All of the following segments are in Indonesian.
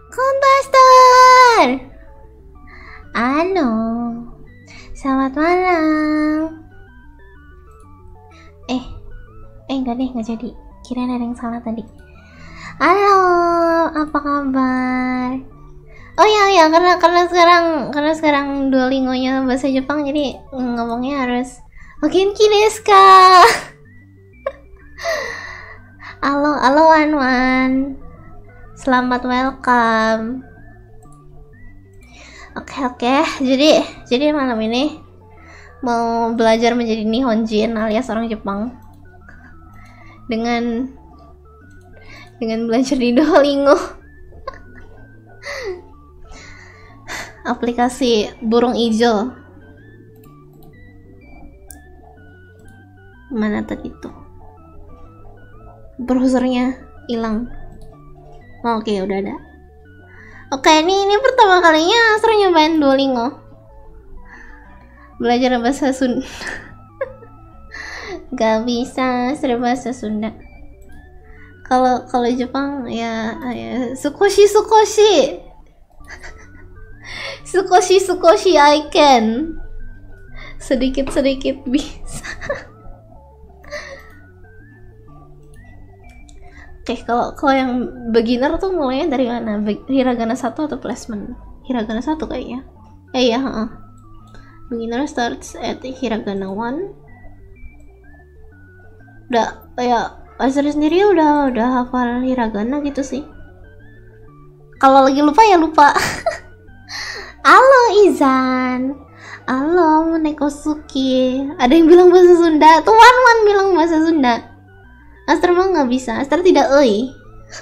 Kontaster. Halo. Selamat malam. Enggak deh, nggak jadi. Kirain ada yang salah tadi. Halo, apa kabar? Oh ya, karena sekarang Duolingo-nya bahasa Jepang, jadi ngomongnya harus Genki desu ka? Halo Wan. Selamat welcome. Oke. Jadi malam ini mau belajar menjadi Nihonjin alias orang Jepang dengan belajar di Duolingo. Aplikasi burung ijo. Mana tadi tuh? Browsernya hilang. Oke, udah ada. Oke, ini pertama kalinya Astro nyobain Duolingo. Belajar bahasa Sunda. Gak bisa bahasa Sunda. Kalau Jepang ya sukoshi. Sukoshi I can. Sedikit bisa. Oke, kalau yang beginner tuh mulainya dari mana? Hiragana 1 atau placement? Hiragana 1 kayaknya. Iya, Beginner starts at Hiragana 1. Udah ya, Astro sendiri udah hafal hiragana gitu sih. Kalau lagi lupa ya lupa. Halo Izan. Halo Nekosuki. Ada yang bilang bahasa Sunda. Tuh Wan bilang bahasa Sunda. Astro mah nggak bisa. Astro tidak oi.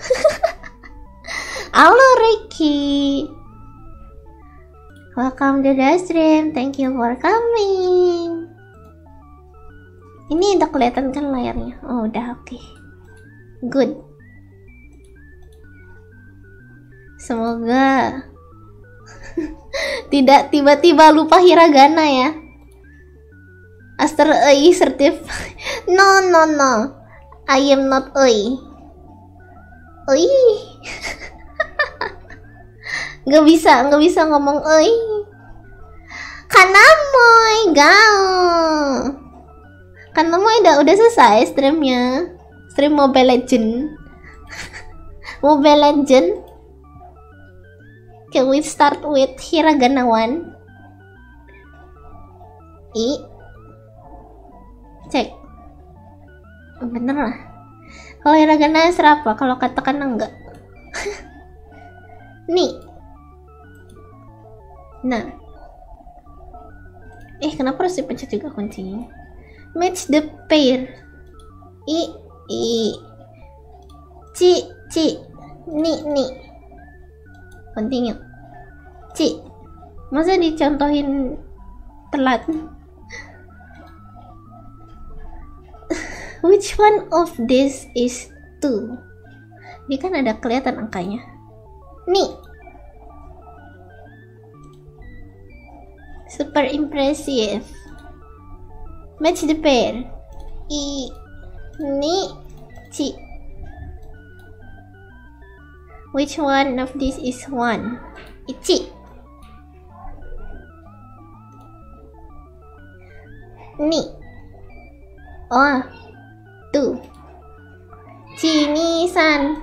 Halo Ricky. Welcome to the stream. Thank you for coming. Ini udah kelihatan kan layarnya? Oh udah, oke. Good. Semoga tidak tiba-tiba lupa hiragana ya. Astro EI certified. No. I am not EI. Nggak bisa ngomong EI. Kanamoy gao. Kan udah selesai streamnya. Stream Mobile Legend. Can we start with hiragana 1? Cek. Bener lah. Kalau hiragana serapa? Kalau katakana enggak? Nih. Nah. Kenapa harus dipencet juga kuncinya? Match the pair. Ni. Continue. Masa dicontohin telat? Which one of this is 2? Ini kan ada kelihatan angkanya. Nih. Super impressive. Match the pair. Ni. Which one of this is 1? Ichi. Ni. Oh, 2. Chini-san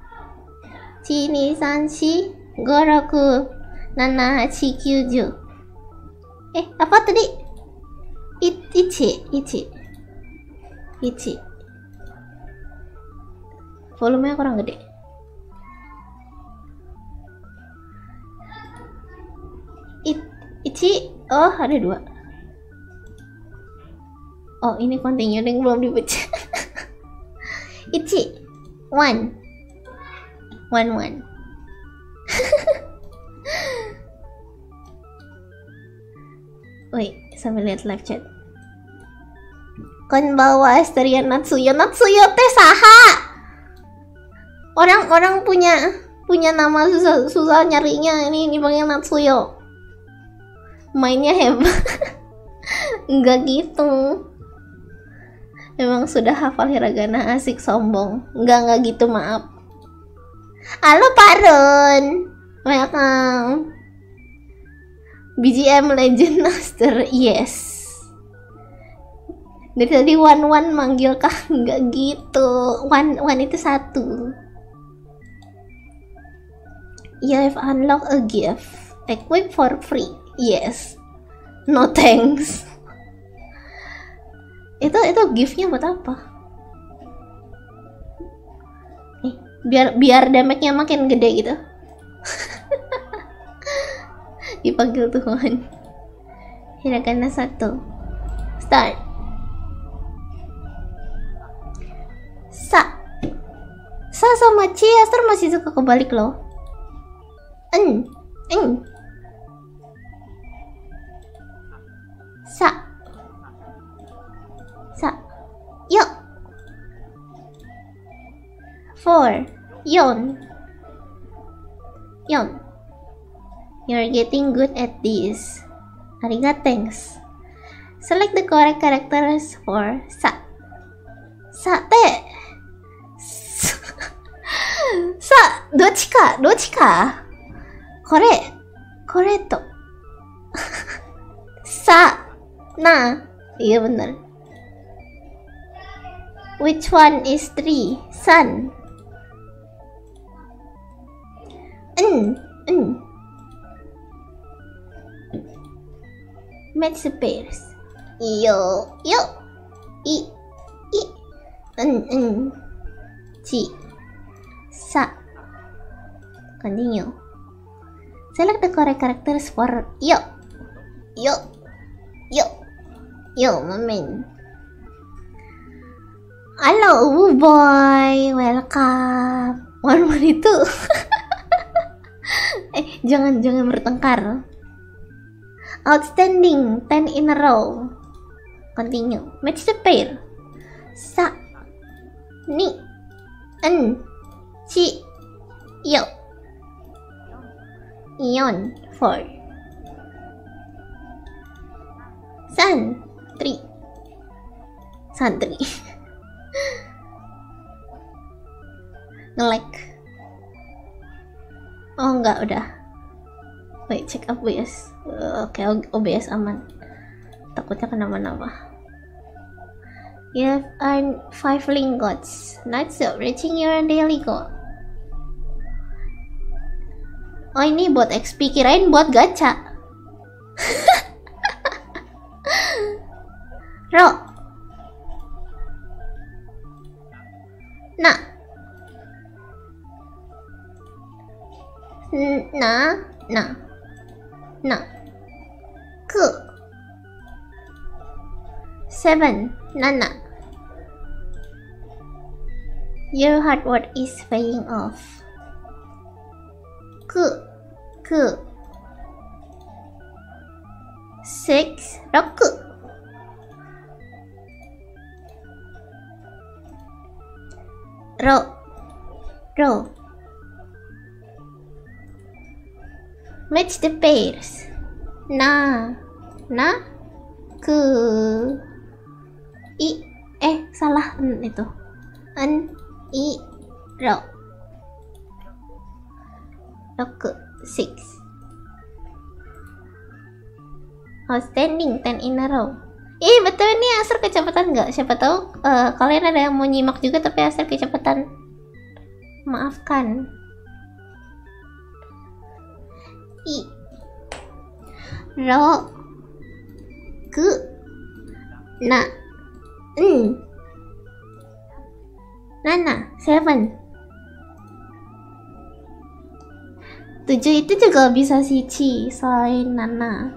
shi 5 6 7 8 9 10. Apa tadi? Ichi. Volumenya kurang gede. Ichi. Oh, ada 2. Oh, ini continue yang belum dibaca. Ichi. 1. Wait, sambil lihat live chat. Konbawa Asteria Natsuyo teh saha? Orang punya nama susah nyarinya. Ini dipanggil Natsuyo. Mainnya hebat. Enggak gitu. Emang sudah hafal hiragana, asik sombong. Enggak gitu, maaf. Halo Pak Ron. Welcome. BGM Legend Master, yes. Dari tadi One manggil kah? Nggak gitu. One itu satu. You have unlocked a gift. Equip for free. Yes. No thanks. Itu giftnya buat apa? Biar damage-nya makin gede gitu. Dipanggil Tuhan. Hiragana 1. Start. Sa sama Aster masih suka kebalik loh. Sa. Yuk. 4. Yon. You're getting good at this. Arigato, thanks. Select the correct characters for Sa. Sate. Sa, dochika. Koreto. Sa. Na. Iya bener. Which one is 3? Sun. Match the pairs. Yo. I. Chi. Sa. Continue. Select the correct characters for Yo, mamen. Halo, boy. Welcome. One itu. Jangan bertengkar. Outstanding, 10 in a row. Continue. Match the pair. Sa. Ni. Chi. Yo. Ion. 4. San. 3. Santri. Nge-lag. Oh enggak, udah. Wait, check OBS. Oke, OBS aman. Takutnya kenapa-napa. You have earned 5 lingots. Nice job reaching your daily goal. Oh, ini buat XP, kirain buat gacha. Ro. Na. Ku. 7. Nana. Your hard work is paying off. Ku. 6. Roku. Ro. Match the pairs. Na. Ku. I. Salah itu. I. Ro. Roku. 6. Outstanding, 10 in a row. Betul nih, Aster kecepatan nggak? Siapa tahu kalian ada yang mau nyimak juga tapi Aster kecepatan. Maafkan. I. Ro. Ku. Na. Nana. 7. 7 itu juga bisa si Chi selain Nana.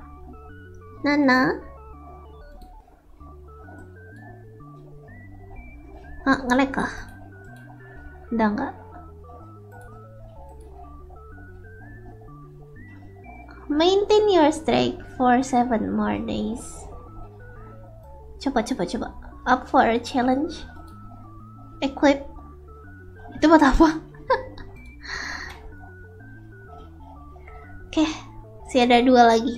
Nge-lag kah? Udah enggak? Maintain your strength for 7 more days. Coba. Up for a challenge. Equip. Itu buat apa? Oke, masih ada 2 lagi.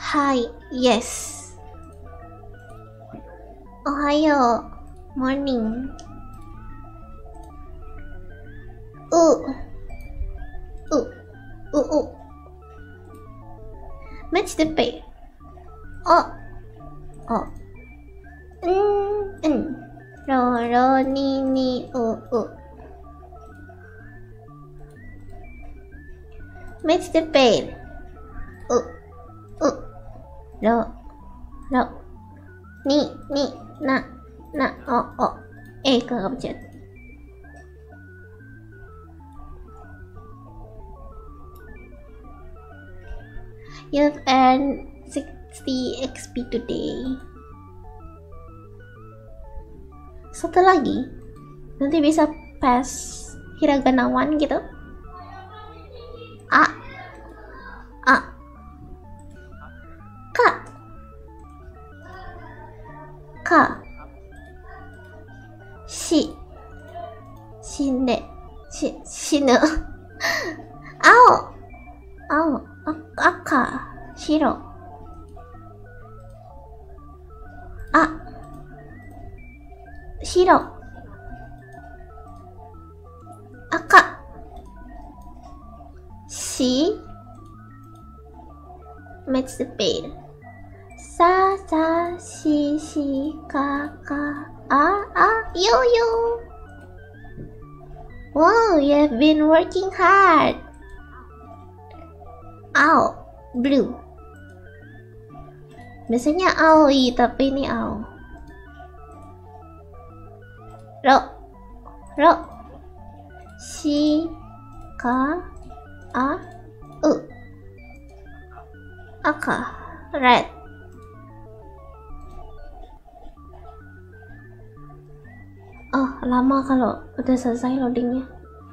Hi, yes. Ohayo, morning. Match the pair. Oh. Ro, ni, Match the pair. Ro, ni, na, oh. Kagak pencet. You've earned 60 XP today. Satu lagi, nanti bisa pass hiragana 1 gitu. A. Ka. Shinu. Ao. Aka. Shiro. Shiro. Aka. Match the pair. Sa, si, ka, yo. Wow, you have been working hard. Ao, blue. Biasanya aoi, tapi ini ao. Ro. Si, ka, aka, red. Oh, lama kalau udah selesai loadingnya.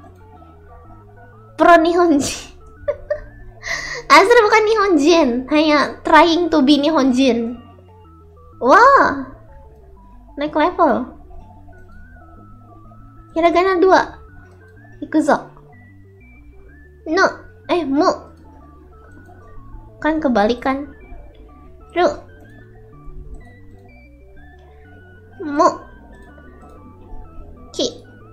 Pro Nihonjin. Asli bukan Nihonjin, hanya trying to be Nihonjin. Wah, naik level. Hiragana 2. Ikuzo. No, mu. Kan kebalikan. Ru. Mu. Ki.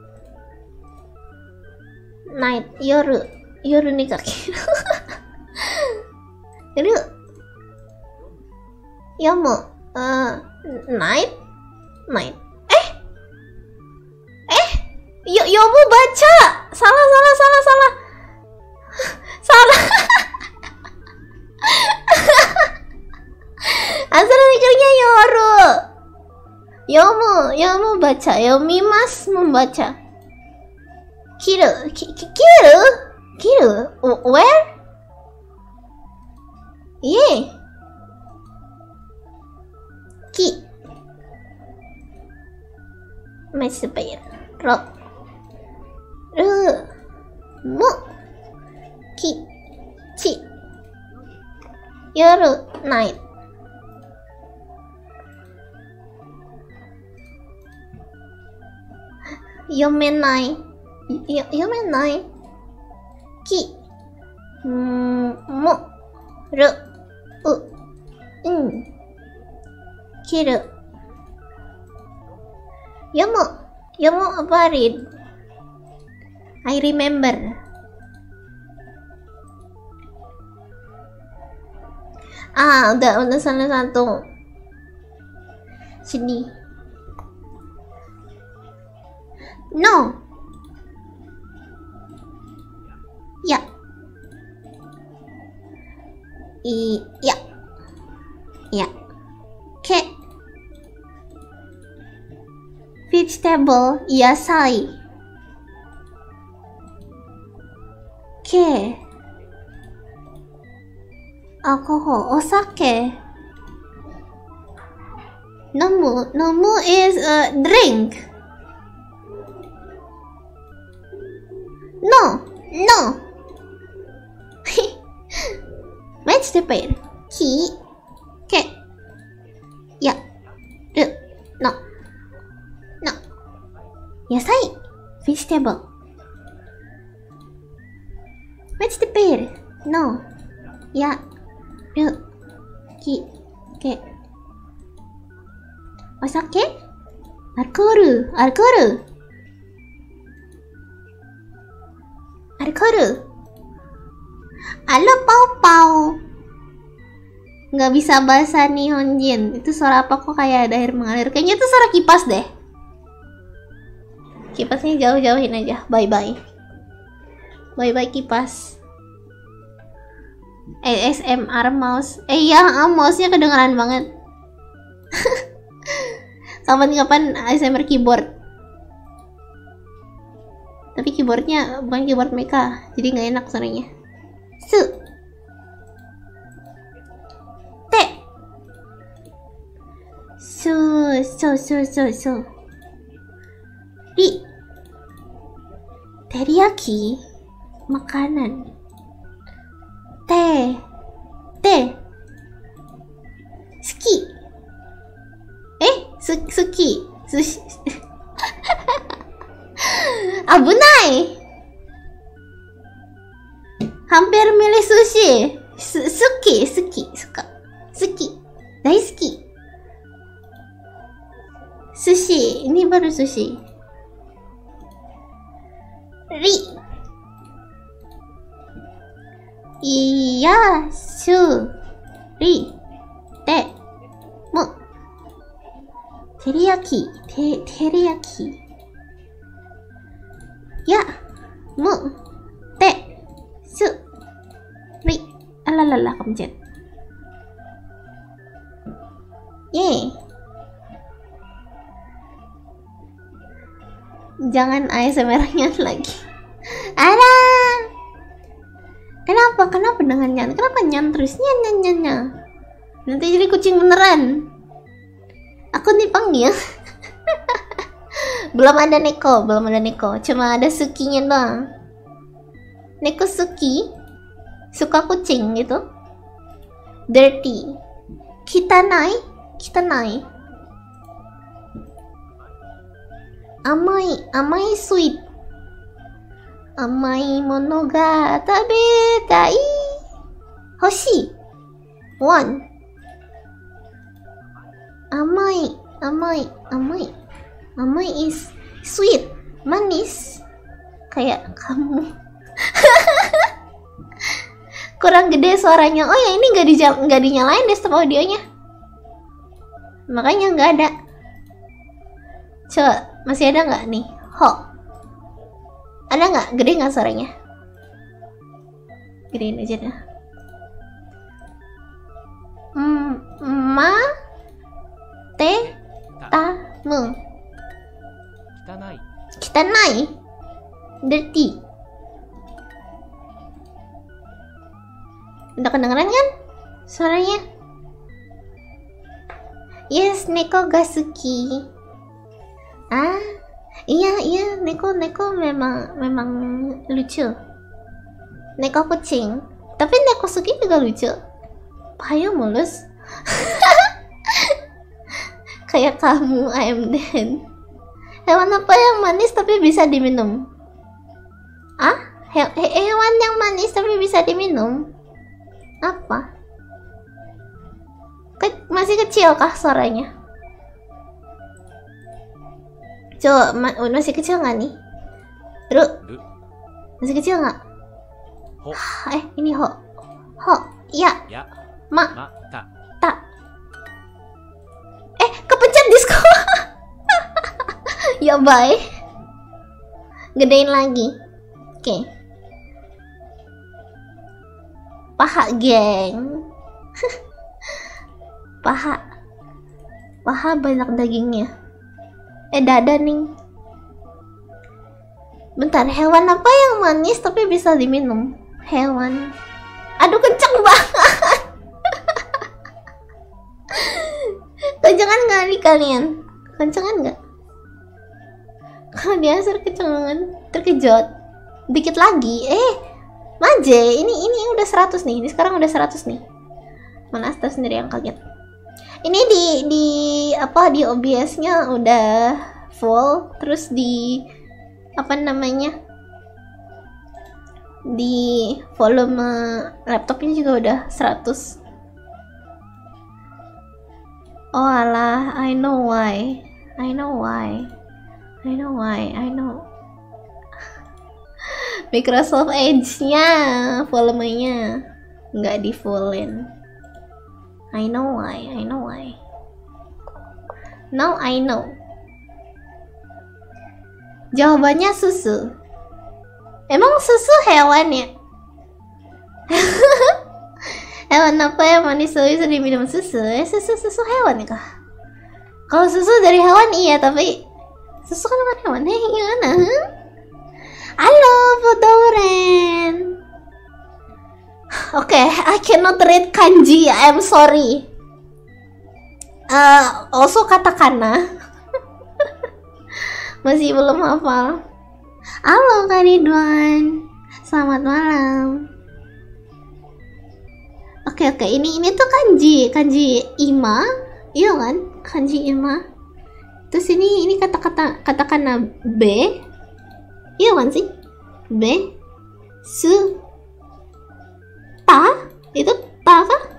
Night. Yoru ni kakeru. Ru. Yomu. Night. Yomu baca. Salah. Asal mikirnya Yoru. Yomu baca. Yomimas membaca. Kiru. Where? Yeah. Ki. Match the pair. Ro. Mu. Ki. Chi. Yoru. Night. Yomenai. Ki. Mu. Ru. Kiru. Yomu buried. I remember. Udah salah satu. Sini. No. Ya. Ya. Ke. Vegetable yasai. Ke. Alcohol, osake. Nomu is a drink. No. Match the pair. Ki. Ke. Ya. No. Yasai. Vegetable. Match the pair. No. Ya. Saki. Oke. Osake? Alkohol. Halo Pau Pau. Nggak bisa bahasa Nihonjin. Itu suara apa kok kayak ada air mengalir? Kayaknya itu suara kipas deh. Kipasnya jauh-jauhin aja. Bye-bye. Bye-bye kipas. ASMR mouse. Ya, mouse-nya kedengeran banget. Kapan-kapan ASMR keyboard. Tapi keyboardnya bukan keyboard mecha, jadi nggak enak suaranya. Ri. Teriyaki makanan. Suki. Suki. Sushi. Abunai. Hampir milih sushi. Suka. Daisuki. Sushi, ini baru sushi. Ri. Iya, ri. Mu. Teriyaki. Ya, mu, ri. Alalala, kepencet. Yeay. Jangan ASMR-nya lagi. Ada. Kenapa dengan nyan? Kenapa nyan terus nyan? Nanti jadi kucing beneran. Aku dipanggil. Belum ada Neko. Cuma ada Sukinya doang. Neko Suki suka kucing gitu. Dirty. Kitanai. Amai sweet. Amai mono ga tabetai. Hoshi. Want. Amai is sweet, manis. Kayak kamu. Kurang gede suaranya. Oh ya, ini nggak dinyalain desktop audionya. Makanya nggak ada. Coba, masih ada nggak nih? Ada nggak? Gede nggak suaranya? Gedein aja dah. Tamu. Kitanai. Dirty. Udah kedengeran kan suaranya? Yes, Neko ga suki. Iya, Neko memang lucu. Neko kucing. Tapi Neko suki juga lucu. Payung mulus. Kayak kamu, I am dead. Hewan apa yang manis tapi bisa diminum? Hewan yang manis tapi bisa diminum? Apa? Masih kecil kah suaranya? Coba, masih kecil nggak nih? Ru, masih kecil nggak? Ini Ho. Ya. Ma. Ta. Kepencet disco. Ya bye. Gedein lagi. Oke. Paha geng. Paha banyak dagingnya. Dada nih. Bentar, hewan apa yang manis tapi bisa diminum? Hewan. Aduh, kenceng banget. Kencengan nggak nih kalian? Kencengan nggak? Kalau dia kecengan, terkejut. Dikit lagi. Maje, ini udah 100 nih. Ini sekarang udah 100 nih. Mana Asta sendiri yang kaget. Ini di OBS-nya udah full, terus di di volume laptopnya juga udah 100. Oh alah, I know why. I know why. I know why. I know. Microsoft Edge-nya volumenya nggak di fullin. I know why. I know why. Now I know. Jawabannya susu. Emang susu hewan ya? Hewan apa yang manis bisa diminum susu? Susu hewan kah? Kalau susu dari hewan iya, tapi susu kan bukan hewan. Gimana? Halo, Fudoren. Oke, I cannot read kanji. I'm sorry. Also katakana. Masih belum hafal. Halo Kak Ridwan. Selamat malam. Oke, ini tuh kanji ima, iya kan? Kanji ima. Terus ini katakana B, iya kan sih? B, su, ta, itu ta kah?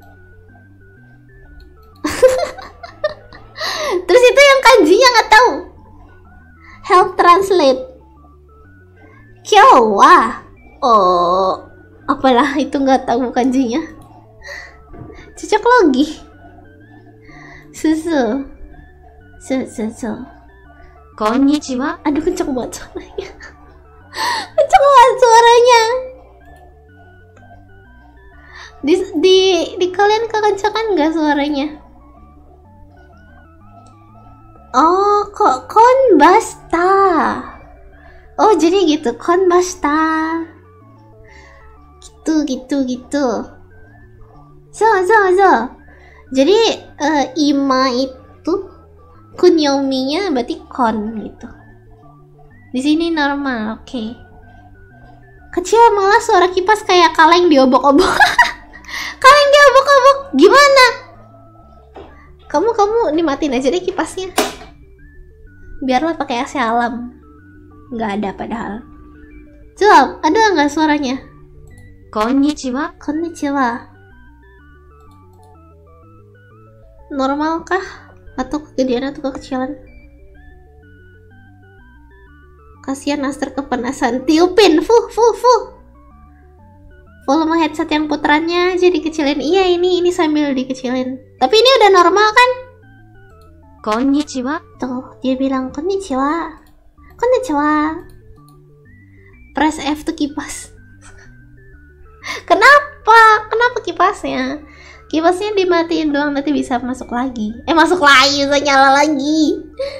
Terus itu yang kanjinya nggak tahu. Help translate. Kyowa. Oh, apalah itu nggak tahu kanjinya. Cocok logi. Susu. Konnichiwa. Aduh, kenceng banget suaranya. Kenceng banget suaranya. Di kalian kekencangan nggak suaranya? Oh, kok konbasta. Oh, jadi gitu, konbasta. Gitu. So. Jadi ima itu kunyominya berarti kon gitu. Di sini normal, oke. Kecil malah suara kipas kayak kaleng diobok-obok. Kaleng diobok-obok, gimana? Kamu dimatiin aja deh kipasnya. Biarlah pakai AC alam. Nggak ada padahal. Coba, ada nggak suaranya? Konnichiwa. Normal kah? Atau kegedean atau kekecilan? Kasihan Aster kepanasan. Tiupin, fuh. Volume headset yang putarannya aja dikecilin. Iya, ini sambil dikecilin. Tapi ini udah normal kan? Konnichiwa. Tuh, dia bilang konnichiwa. Press F tuh kipas. Kenapa kipasnya? Kipasnya dimatiin doang, nanti bisa masuk lagi. Bisa nyala lagi.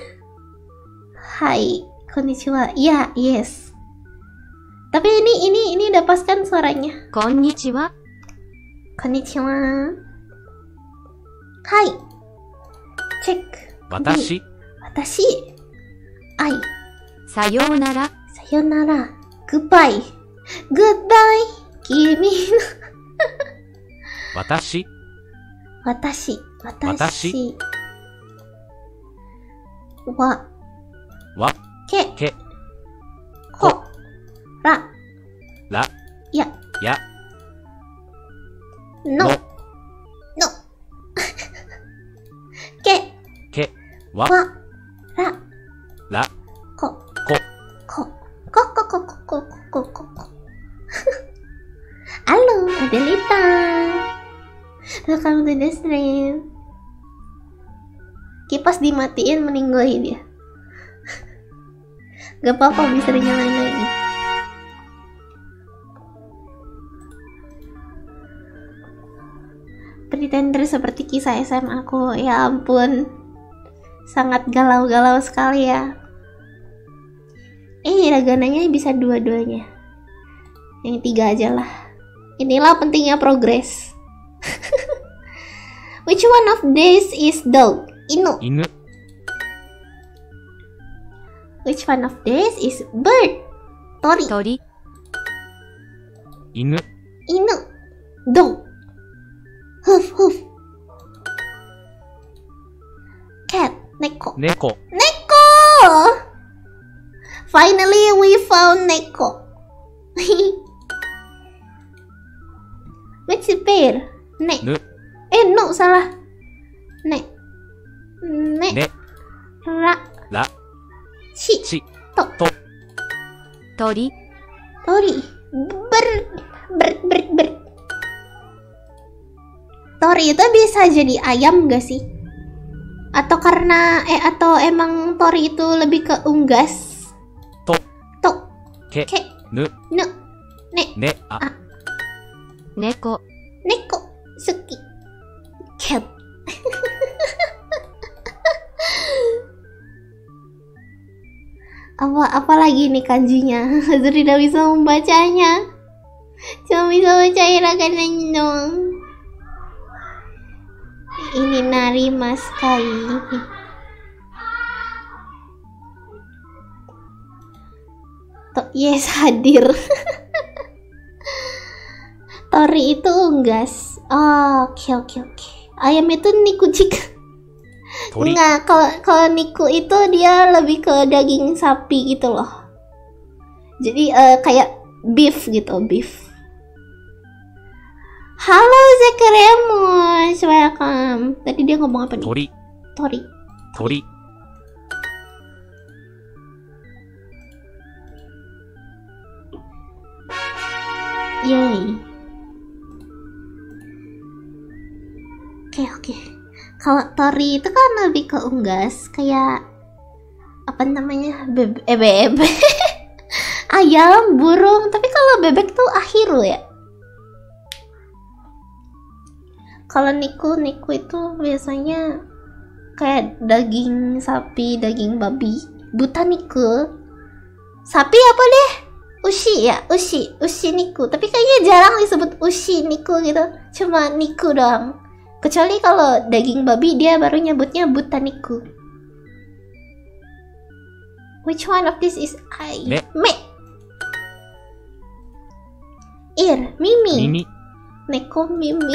Hai, konnichiwa. Ya, yes. Tapi ini udah pas kan suaranya? Konnichiwa. Hai. Cek. Watashi. Ai. Sayonara. Goodbye. Kimi. Watashi. Wa. Ke. Ko. Ra. Ya. No. Ke. Wa. Ra. Ko. Halo, Adelita. Welcome to the stream. Kipas dimatiin meninggoy dia. Gak apa-apa, bisa dinyalain lagi. Pretender seperti kisah SMA aku. Ya ampun, sangat galau-galau sekali ya. Hiragananya bisa dua-duanya. Yang 3 aja lah. Inilah pentingnya progres. Which one of these is dog? Inu. Which one of these is bird? Tori. Inu. Dog. Hoof. Cat. Neko. Finally we found Neko. Which bear? No, salah. Ne. Ne. Ra. Ra. Chi. Chi. To. To. Tori. Tori. Ber. Tori itu bisa jadi ayam gak sih? Atau atau emang tori itu lebih ke unggas? To. To. Ke. Ke. Nu. Ne. Ne. Ne. A. Neko. Neko. Suki. Cat. Apa lagi nih kanjinya? Hazur tidak bisa membacanya. Cuma bisa baca hiragananya doang. Ini Narima sekali. Yes, hadir. Tori itu unggas. Oke. Ayam itu nikucik. Tori. Enggak, kalau niku itu dia lebih ke daging sapi gitu loh. Jadi kayak beef gitu, beef. Halo Zekeremus, welcome. Tadi dia ngomong apa nih? Tori. Tori. Tori. Yay. Oke. Kalau tori itu kan lebih ke unggas, kayak apa namanya? Bebek. Ayam, burung. Tapi kalau bebek tuh akhiru ya. Kalau niku itu biasanya kayak daging sapi, daging babi. Buta niku. Sapi apa deh? Ushi ya, ushi niku. Tapi kayaknya jarang disebut ushi niku gitu. Cuma niku doang. Kecuali kalau daging babi dia baru nyebutnya buta niku. Which one of this is I? Me. Ir, Mimi. Mimi. Neko Mimi.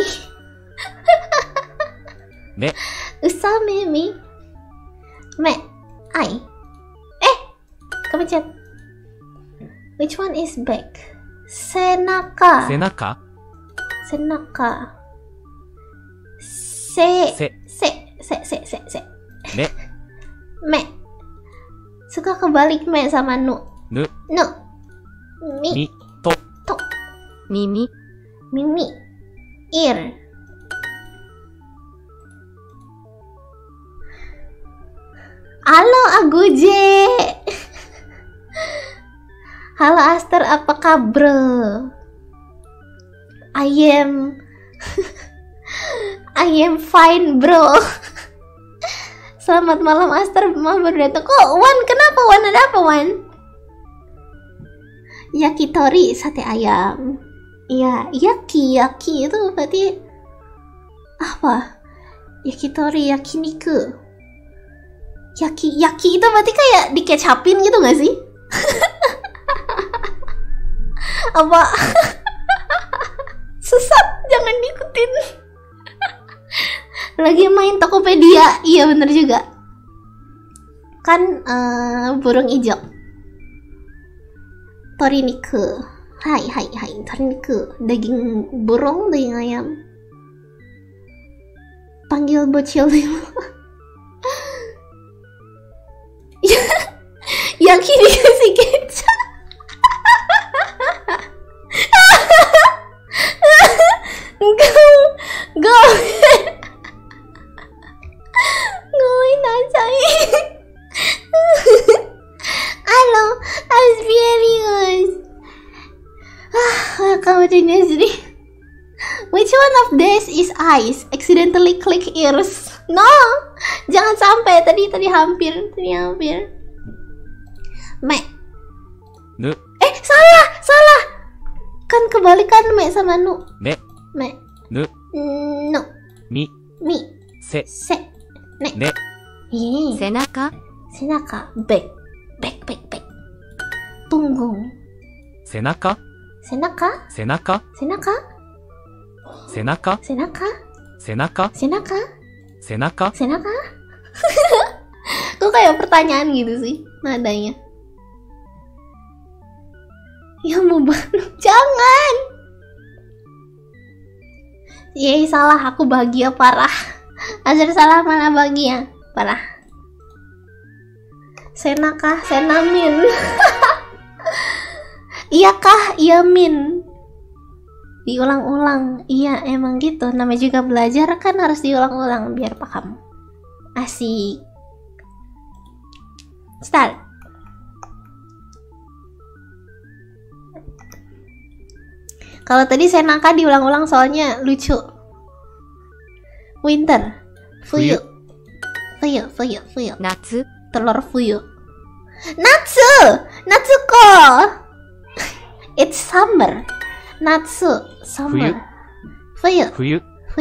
Me. Usa Mimi. Me. I. Kepencet. Which one is back? Senaka. Senaka. Senaka. Se. Me. Me. Suka kebalik me sama nu. Nu. Nu. Mi. Mi. To. Mimi. Mimi. Ir. Halo Aguje. Halo Aster, apa kabar? I am fine bro. Selamat malam Aster, baru datang. Kok Wan, kenapa Wan, ada apa Wan? Yakitori, sate ayam. Iya, yaki itu berarti apa? Yakitori, yakiniku. Yaki itu berarti kayak dikecapin gitu gak sih? Apa? Sesat, jangan diikutin. Lagi main Tokopedia. Iya bener juga. Kan burung ijo. Toriniku. Hai. Toriniku. Daging burung, daging ayam. Panggil bocil dulu. Yaki dikasih kecap. Go Nasai. Halo, how's viewers? Welcome to Nesri. Which one of this is eyes? Accidentally click ears. No, jangan sampai. Tadi hampir. Me. Nu. Salah. Kan kebalikan me sama nu. Me. Nu. No. Mi. Se. Ne. Senaka. Back. Punggung. Senaka. Senaka. Kok kayak pertanyaan gitu sih nadanya. Ya mau banget. Jangan. Yeay, salah, aku bahagia parah. Azir salah, mana bahagia. parah. Senakah, senamin. Iya kah, iya min. Diulang-ulang. Iya emang gitu. Namanya juga belajar kan harus diulang-ulang biar paham. Asik. Start. Kalau tadi senaka diulang-ulang soalnya lucu. Winter. Fuyu. Fuyu. Natsu. Telur fuyu. Natsuko. It's summer. Natsu. Summer. Fuyu.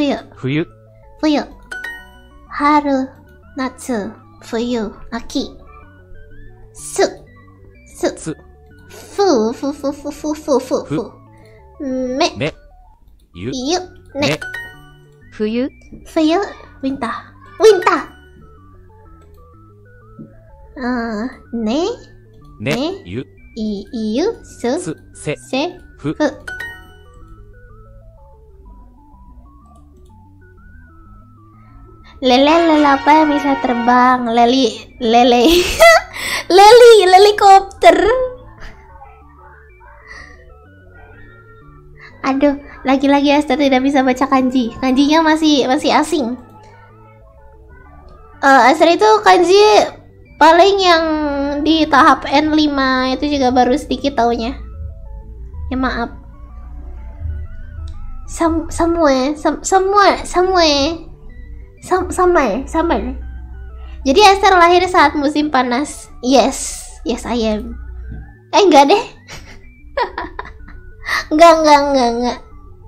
Haru. Natsu. Fuyu. Aki. Fu. Me. Yu. Ne. Fuyu. Winter. Ne. Yu. Iyu. Se. Fu. Lele apa yang bisa terbang? Lele. Helikopter. Aduh, lagi-lagi Aster tidak bisa baca kanji. Kanjinya masih asing. Aster itu kanji paling yang di tahap N5 itu juga baru sedikit taunya. Ya maaf. Summer. Jadi Aster lahir saat musim panas. Yes, I am. Enggak deh. Enggak.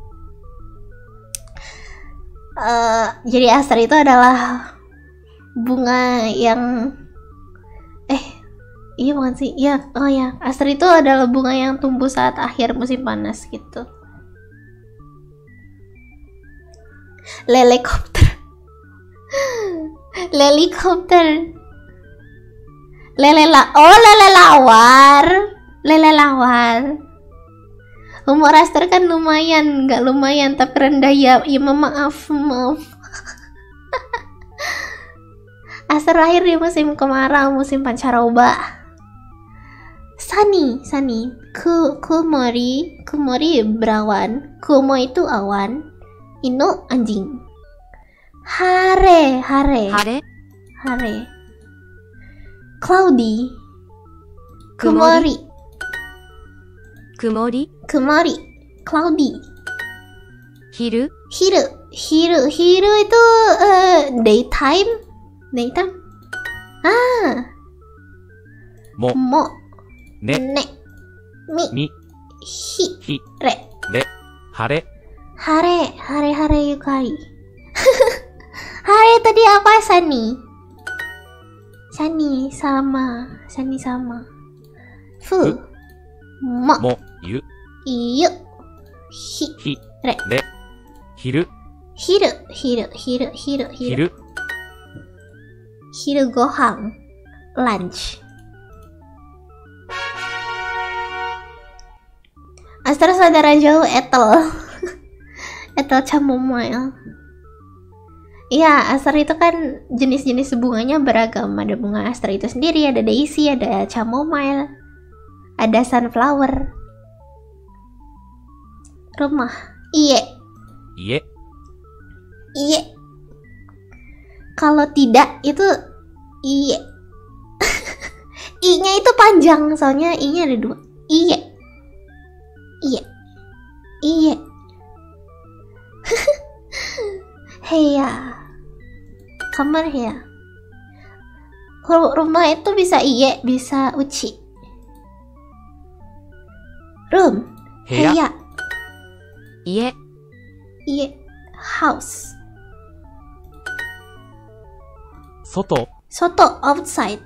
Jadi Aster itu adalah bunga yang iya bukan sih? Iya, oh ya. Aster itu adalah bunga yang tumbuh saat akhir musim panas gitu. Helikopter. Lele lawar. Umur Aster kan lumayan, nggak lumayan tapi rendah ya. Ya maaf. Aster lahir di musim kemarau, musim pancaroba. Sunny. Kumori berawan. Kumo itu awan. Ino anjing. Hare. Cloudy. Kumori. Cloudy. Hiru. Hiru itu daytime. Mo. Ne. Mi. Re. Hare. Hare yukai. Hare tadi apa? Sani sama. Fu. Mo. Yu. Iyu. Re. Hiru. Hiru gohang. Lunch. Aster saudara jauh Ethel. Ethel chamomile. Iya, Aster itu kan jenis-jenis bunganya beragam. Ada bunga Aster itu sendiri, ada daisy, ada chamomile, ada sunflower. Rumah. Iye. Kalau tidak itu iye. I-nya itu panjang, soalnya I-nya ada 2. Iye. Heya. Kamar ya. Rumah itu bisa iye, bisa uci. Room. Heya. Iye. House. Soto outside.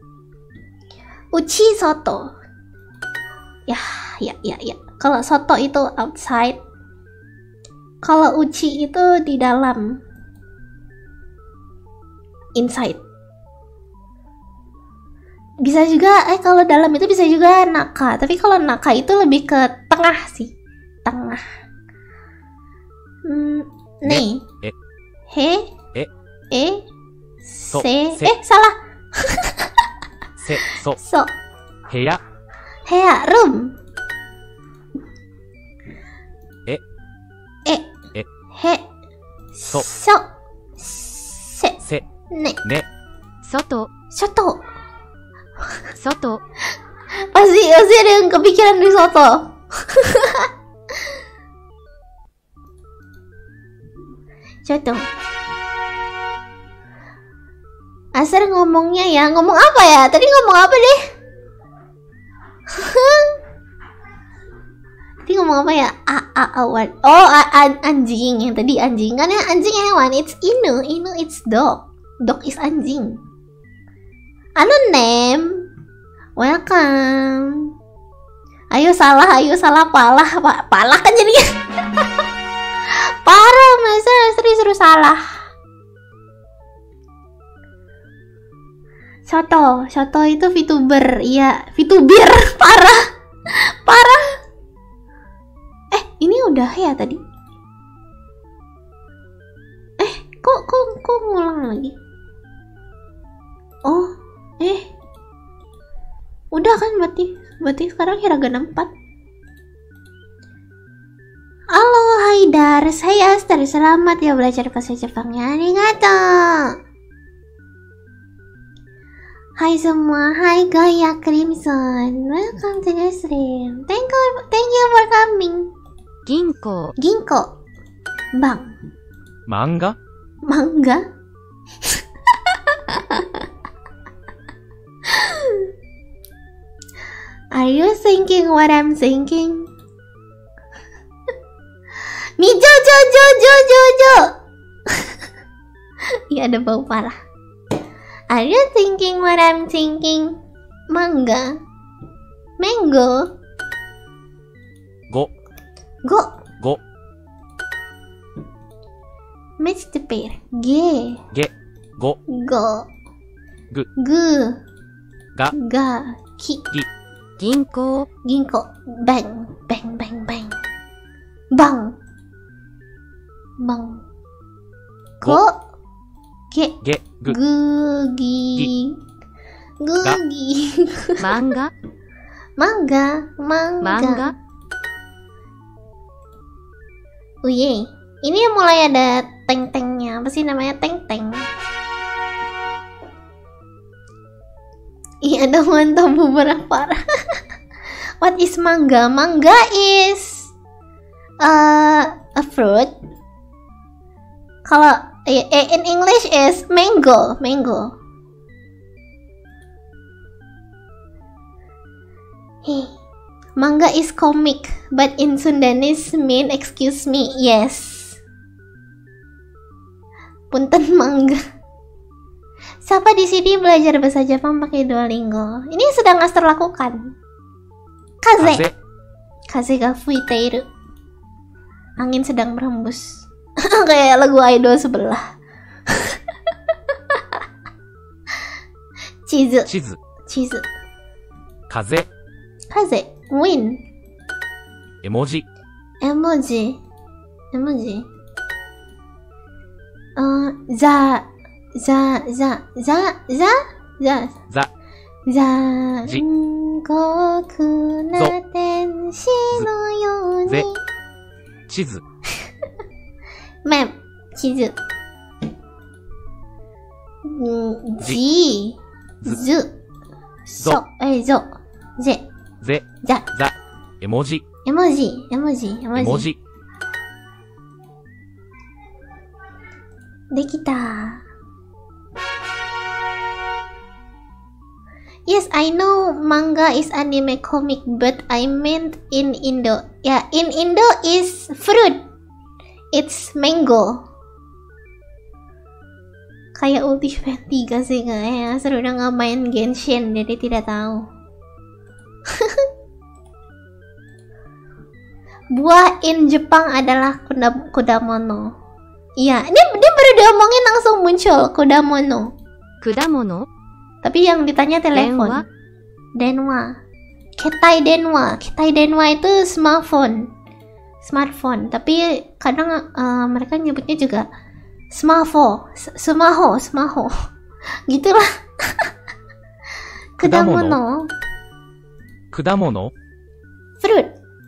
Uchi soto. Ya. Kalau soto itu outside. Kalau uchi itu di dalam. Inside. Bisa juga kalau dalam itu bisa juga naka. Tapi kalau naka itu lebih ke tengah sih. Tengah. Nih. Se. 部屋、 Hea, room. え、 E. え、 He. そ、 So. Se. せ、 Ne. ね、 外、 Soto. 外、 Pasti ada yang kepikiran risotto. Soto. Asar ngomongnya ya, ngomong apa ya? Tadi ngomong apa deh? Tadi ngomong apa ya? Awan. Oh, anjing. Yang tadi anjing. Kan ya anjing hewan. It's Inu. Inu it's dog. Dog is anjing. Ano name? Welcome. Ayo salah palah. Palah kan jadinya. Parah, masa suruh salah. Soto itu VTuber, iya VTuber, parah. Ini udah ya tadi. Kok ngulang lagi? Oh, udah kan berarti sekarang hiragana 4. Halo Haidar, saya Aster. Selamat ya belajar bahasa Jepangnya. Arigato. Hai semua, hai Gaya Crimson. Welcome to the stream. Thank you for coming. 銀行、 Ginko. Bang. 漫画、 Mangga. Are you thinking what I'm thinking? Jojo. Iya ada bau parah. Are you thinking what I'm thinking? Mangga. Mango. ご、 Go. ご、 Match the pair. G. げ、ご、 Go. ぐ、 Gu. が、 Ga. Ki. ぎ、 銀行、 Ginko. Bang. Bang. Go. Ge. げ、ぐ、 Gugi. Manga. Mangga. Uye. Ini mulai ada teng-tengnya. Apa sih namanya teng-teng? Iya ada mantap beberapa. What is mangga? Mangga is a fruit. Kalau in English is mango. Manga is comic, but in Sundanese mean excuse me. Yes. Punten mangga. Siapa di sini belajar bahasa Jepang pakai Duolingo? Ini sedang Aster lakukan. Kaze. Kaze ga fuiteiru. Angin sedang berhembus. Kayak lagu idol sebelah. Chizu. 地図、 Chizu. 風、 Kaze. Wind. 絵文字、 Emoji. Za. ざ、じ、 残酷な天使のようにぜ、地図、 麺、地図。じ、ず、そ、ぞ、ぜ、 ぜ、 ざ、 ざ、絵文字、 絵文字。 絵文字、 できた。Yes, I know manga is anime comic, but I meant in Indo. Ya, in Indo is fruit. It's mango. Kayak Ultimate 3 sih kayaknya. Seru udah nggak main Genshin, jadi tidak tahu. Buah in Jepang adalah kudamono. Iya, ini baru diomongin langsung muncul kudamono. Kudamono. Tapi yang ditanya telepon. Denwa. Ketai denwa itu smartphone. Tapi kadang mereka nyebutnya juga smaho. Gitulah. Kudamono. 果物 fruit.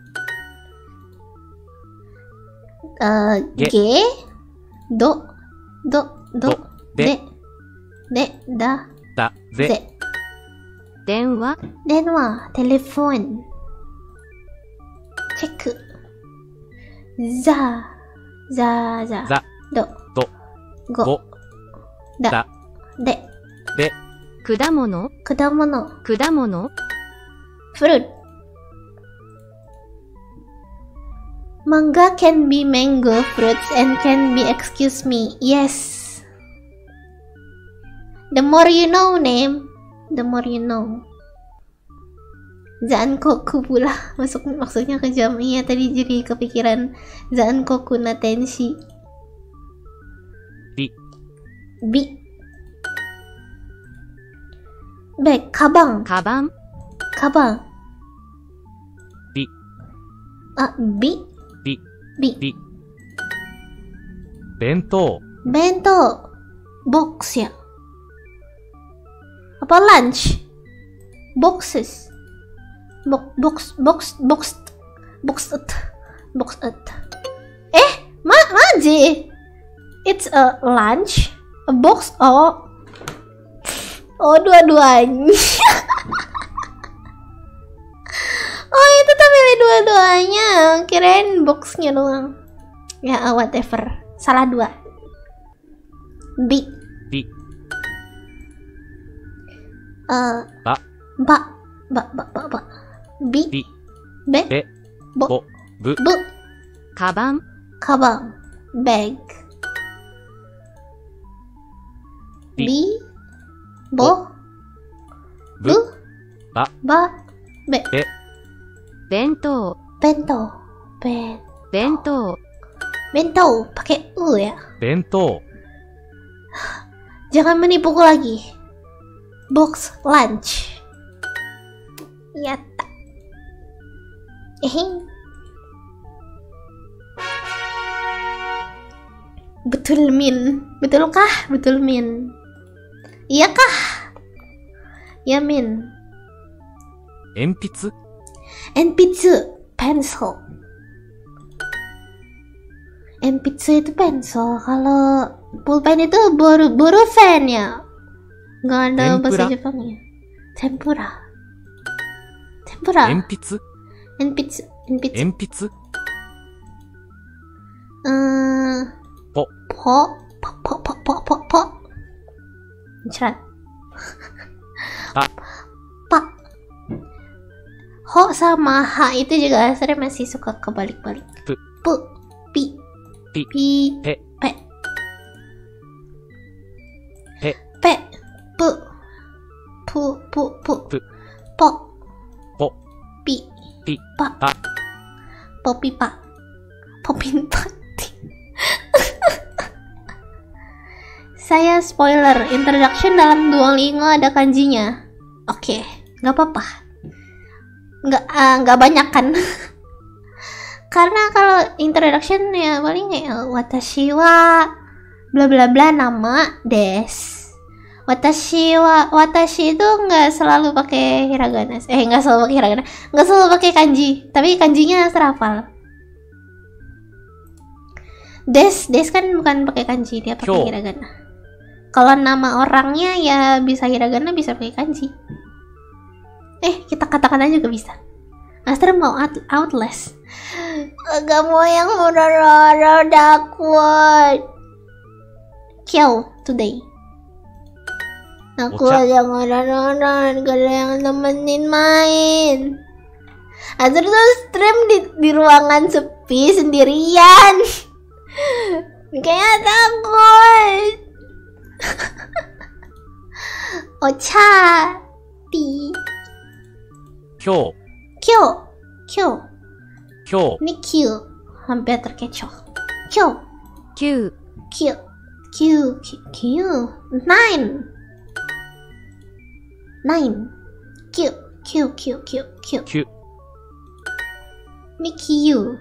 Ge. Ge. Do. De. Da. だ、ぜ、 Ze. 電話、 Denwa. Telepon. Check. Za. za, Do. ど、 Go. ご、 Da. だ、 De. で、 果物、 Kudamono. 果物、 Fruit. Manga can be mango fruits and can be excuse me. Yes. The more you know, name. The more you know. Zankoku pula. Maksudnya kejam. Iya tadi jadi kepikiran Zankoku na tenshi. Bi. Bi. Bag. Kabang. カバン、 Kabang. Bi. Bi. Bi. Bi. Bi. 弁当、 Bento. Box ya. Apa lunch? Boxes. Box. Maji. It's a lunch. A box. Oh, dua-duanya. Oh, itu tuh milih dua-duanya. Kirain boxnya doang. Ya, whatever. Salah dua. Bi. Bi. Ba. Bi. Bi. Be. Be. Bo. Bo. Bu. Bu. カバン、 Kabang. Bag. Bi. Bi. Bo. Bu. Ba. Be. Be. 弁当、 Bento. 弁当、 Bento. Pakai u ya. 弁当、 Jangan menipuku lagi. Box lunch. Yata. Betul Min. Betulkah? Betul Min. Iyakah? Ya Min. 鉛筆、 Enpitsu. Pencil. Enpitsu itu pencil. Kalau pulpen itu borufen ya. Nggak ada bahasa Tempura. Jepangnya. Tempura. 鉛筆、 Enpitsu. 鉛筆、 Po. Po. Cerat. Pa. Pa. Ho sama ha itu juga sering masih suka kebalik-balik. Pu. Pu. Pi. Pi. Pe. Pe. Pe. Pe. Pu. Pu. Pu. Po. Po. Pi. Pi. Pa. Pa. Popipa. Popinpati. Saya spoiler, introduction dalam Duolingo ada kanjinya. Oke, nggak apa-apa. Nggak banyak kan? Karena kalau introduction ya paling kayak watashi wa bla bla bla nama des. Watashi itu nggak selalu pakai hiragana. Nggak selalu pakai hiragana. Nggak selalu pakai kanji, tapi kanjinya terhafal. Des kan bukan pakai kanji, dia pakai Kyo. hiragana. Kalau nama orangnya ya bisa hiragana, bisa pakai kanji. Kita katakan aja juga bisa. Aster mau outlast. Gak mau yang udah kuat. Kill today. Aku Ucap. aja nonton, gak ada yang nemenin main. Aster tuh stream di ruangan sepi sendirian. Kayak takut. Ocha. Ti. 今日、 Kyo. 今日、 Ini Q. Hampir terkecoh. Q. 9、 Nine. Q. 9、 Ini Q.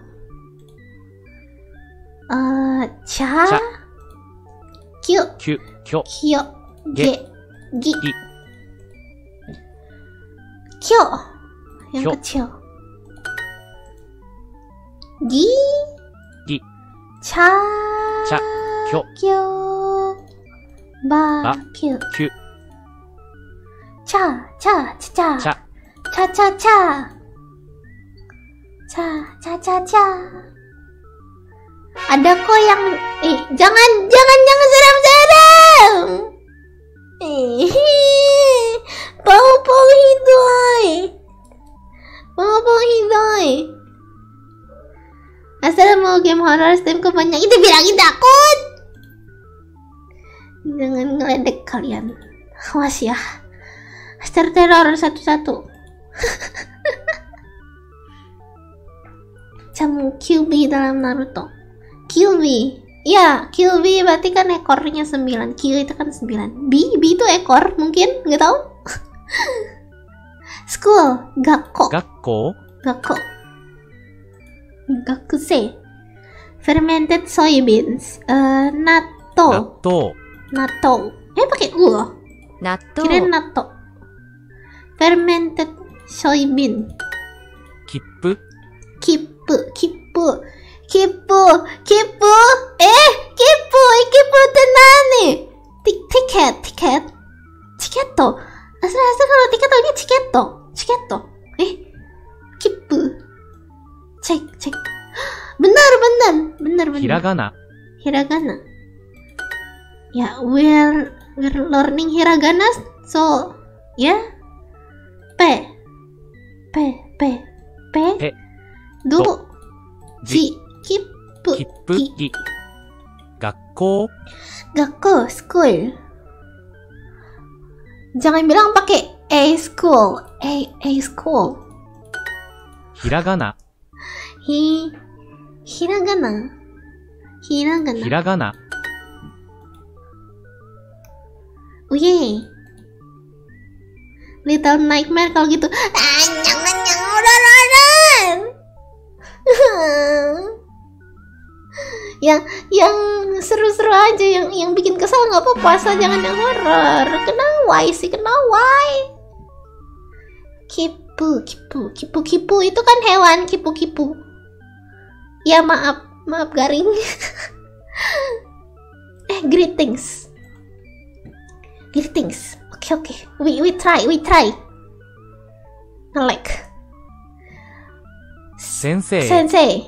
Cha. Cha. Q. 9、今日、 Kyo. Gi. Gi. Kyo. yang Kyo. kecil. Gi. Gi. Cha. Cha. Kyo. Kyo. Ba. Ba. Kyo. Kyu. Cha. Cha. Cha. Cha. Cha. Cha. Cha. Cha. Cha. Cha. Cha. Ada kok yang jangan serem-serem. Pau hidoi. Asal mau game horror Steam kebanyak itu bilangin takut. Jangan ngeledek kalian. Awas ya. Teror satu-satu. Jamu QB dalam Naruto. QB. Ya, QB berarti kan ekornya 9. Q itu kan 9. B itu ekor mungkin, nggak tahu. School, gakko. Gakko. Gakusei. Fermented soybeans. Natto. Pakai u loh. 納 Kirain 豆 natto. Fermented soybean. Kippu. Kippu. Kippu itu nani? Tiket. Tiketo. Asal kalau tiket taunya ciketo. Kippu. Cek. Benar. Hiragana. Ya, we're learning hiragana, so ya. P. Dulu. Ji. Kippu. Gi. Gakko. School. Jangan bilang pakai A school. Hiragana. Hiragana. Uye. Little Nightmare kalau gitu. Jangan udah. yang seru-seru aja, yang bikin kesal nggak apa-apa, asal jangan yang horror. Kenawai. Kipu itu kan hewan, kipu. Ya maaf garing. Greetings. Oke. We try. Ngelek. Sensei.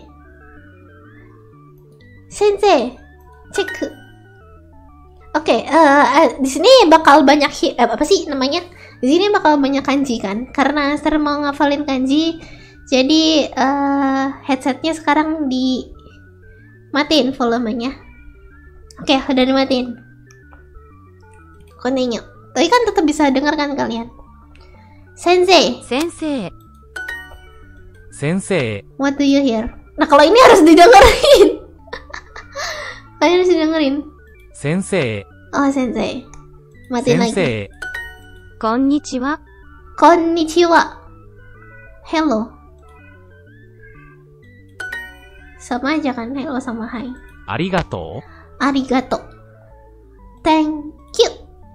Cek. Oke, di sini bakal banyak apa sih namanya? Di sini bakal banyak kanji kan? Karena Aster mau ngafalin kanji, jadi headsetnya sekarang dimatiin volumenya. Oke, udah dimatiin. Konenya. Tapi kan tetap bisa dengar kan kalian? Sensei. 先生 What do you hear? Nah, kalau ini harus didengerin. Kalian harus didengerin. Sensei. Oh, sensei. Matiin lagi. Sensei. こんにちは Konnichiwa. Hello. Sama aja kan, hello sama hai. Arigato. Arigato. Thank you.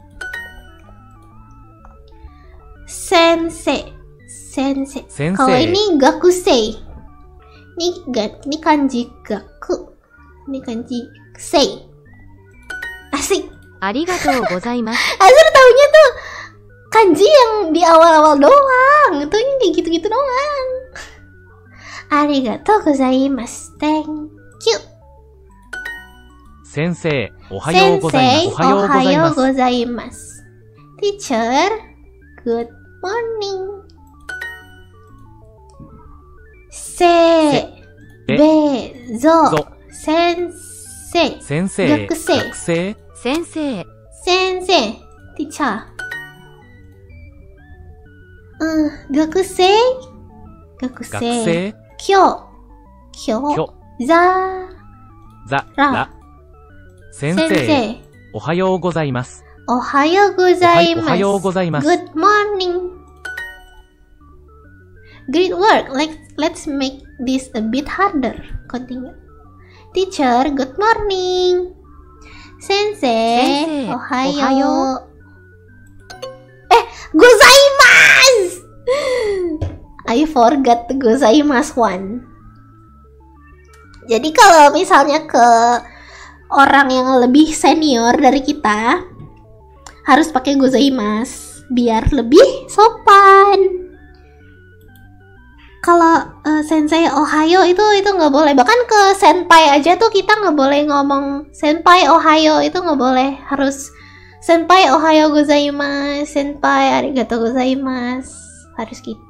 Sensei. Kalau ini gakusei. Ini kanji gaku. Ini kanji sei. Asik. ありがとうございます Azur taunya tuh kanji yang di awal-awal doang. Taunya kayak gitu-gitu doang. Arigatou gozaimasu. Thank you. Sensei. Ohayo gozaimasu. Ohayo gozaimasu. Teacher, good morning. Bezo. Sensei. Gakusei. 先生 Sensei. Teacher. Gakusei. Gakusei. Kyo. Kyo. Za. Ra. Sensei. Ohayo gozaimasu. Ohayo gozaimasu. Good morning. Great work. Let's make this a bit harder. Continue. Teacher, good morning. Sensei. Ohayo. Gozaimasu. I forgot gozaimasu one. Jadi kalau misalnya ke orang yang lebih senior dari kita harus pakai gozaimasu biar lebih sopan. Kalau sensei ohayo itu nggak boleh. Bahkan ke senpai aja tuh kita nggak boleh ngomong senpai ohayo, itu nggak boleh. Harus senpai ohayo gozaimasu, senpai arigatou gozaimasu, harus gitu.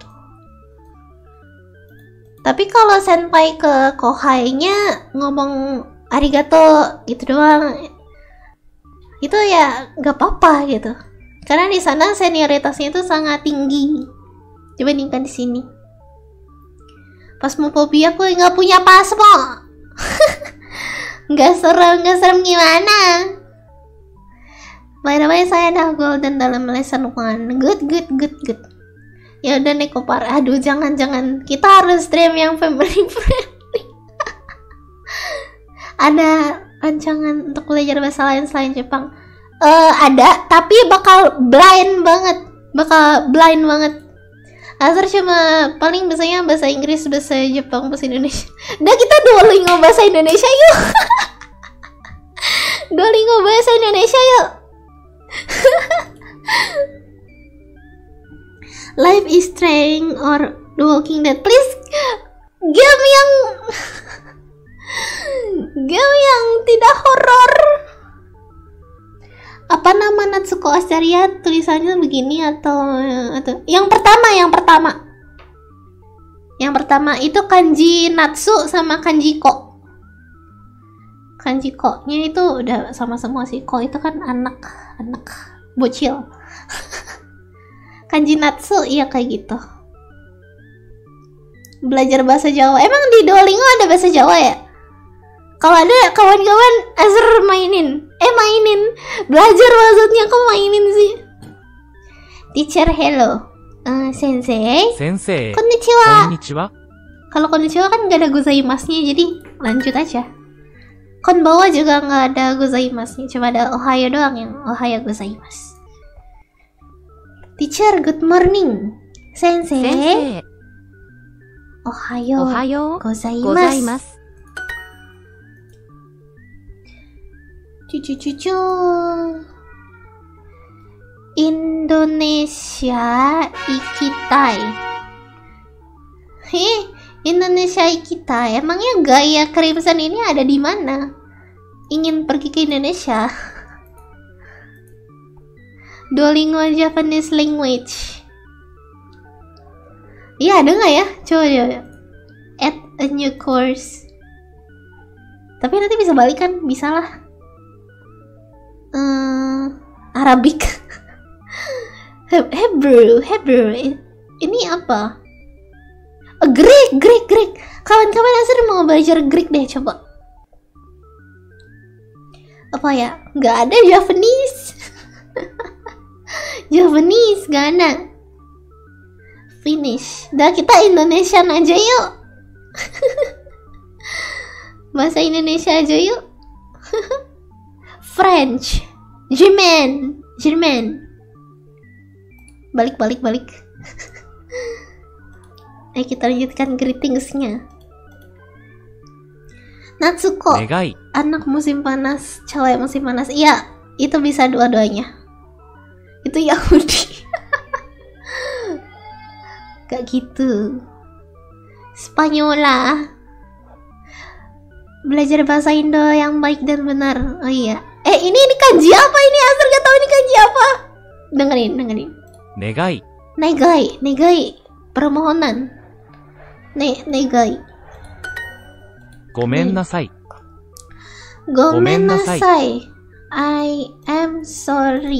Tapi kalau senpai ke kohainya ngomong arigato gitu doang, itu ya nggak apa-apa gitu. Karena di sana senioritasnya itu sangat tinggi dibandingkan di sini. Phasmophobia aku nggak punya pasmo. nggak serem gimana. By the way, saya dah golden dalam lesson 1. Good. Ya udah Nekopar, aduh jangan kita harus stream yang family friendly. Ada rancangan untuk belajar bahasa lain selain Jepang? Ada, tapi bakal blind banget. Asal cuma paling biasanya bahasa Inggris, bahasa Jepang, bahasa Indonesia. Udah kita Duolingo bahasa Indonesia yuk. Duolingo bahasa Indonesia yuk. Life is Strange or The Walking Dead. Please game yang tidak horor. Apa nama Natsuko Asteria tulisannya begini atau yang pertama itu kanji Natsu sama kanji Ko. Kanji Ko-nya itu udah sama semua sih. Ko itu kan anak bocil. Kanji Natsu iya kayak gitu. Belajar bahasa Jawa. Emang di Duolingo ada bahasa Jawa ya? Kalau ada kawan-kawan Azer mainin. Belajar maksudnya kok mainin sih. Teacher hello. Sensei. Konnichiwa. Kalau konnichiwa kan gak ada gozaimasu-nya, jadi lanjut aja. Konbawa juga gak ada gozaimasu-nya, cuma ada ohayo doang yang ohayo gozaimasu. Teacher, good morning. Sensei. Ohayo gozaimasu. Cucu. Indonesia ikitai. Indonesia ikitai. Emangnya gaya Crimson ini ada di mana? Ingin pergi ke Indonesia? Duolingo Japanese language. Iya ada nggak ya? Coba. Add a new course. Tapi nanti bisa balik kan? Bisa lah. Arabic. Hebrew. Ini apa? Greek. Kawan-kawan Asir mau belajar Greek deh, coba. Apa ya? Nggak ada Japanese. Japanese gak ada. Finish. Dah kita Indonesian aja yuk. Bahasa Indonesia aja yuk. French. German. Balik. Ayo kita lanjutkan greetingsnya. Natsuko. Negai. Anak musim panas, cewek musim panas. Iya, itu bisa dua-duanya. Itu Yahudi. Gak gitu. Spanyola. Belajar bahasa Indo yang baik dan benar. Oh iya. Ini kanji apa ini? Asal gak tahu ini kanji apa. Dengerin. Negai. Permohonan. Negai. Gomen nasai. I am sorry.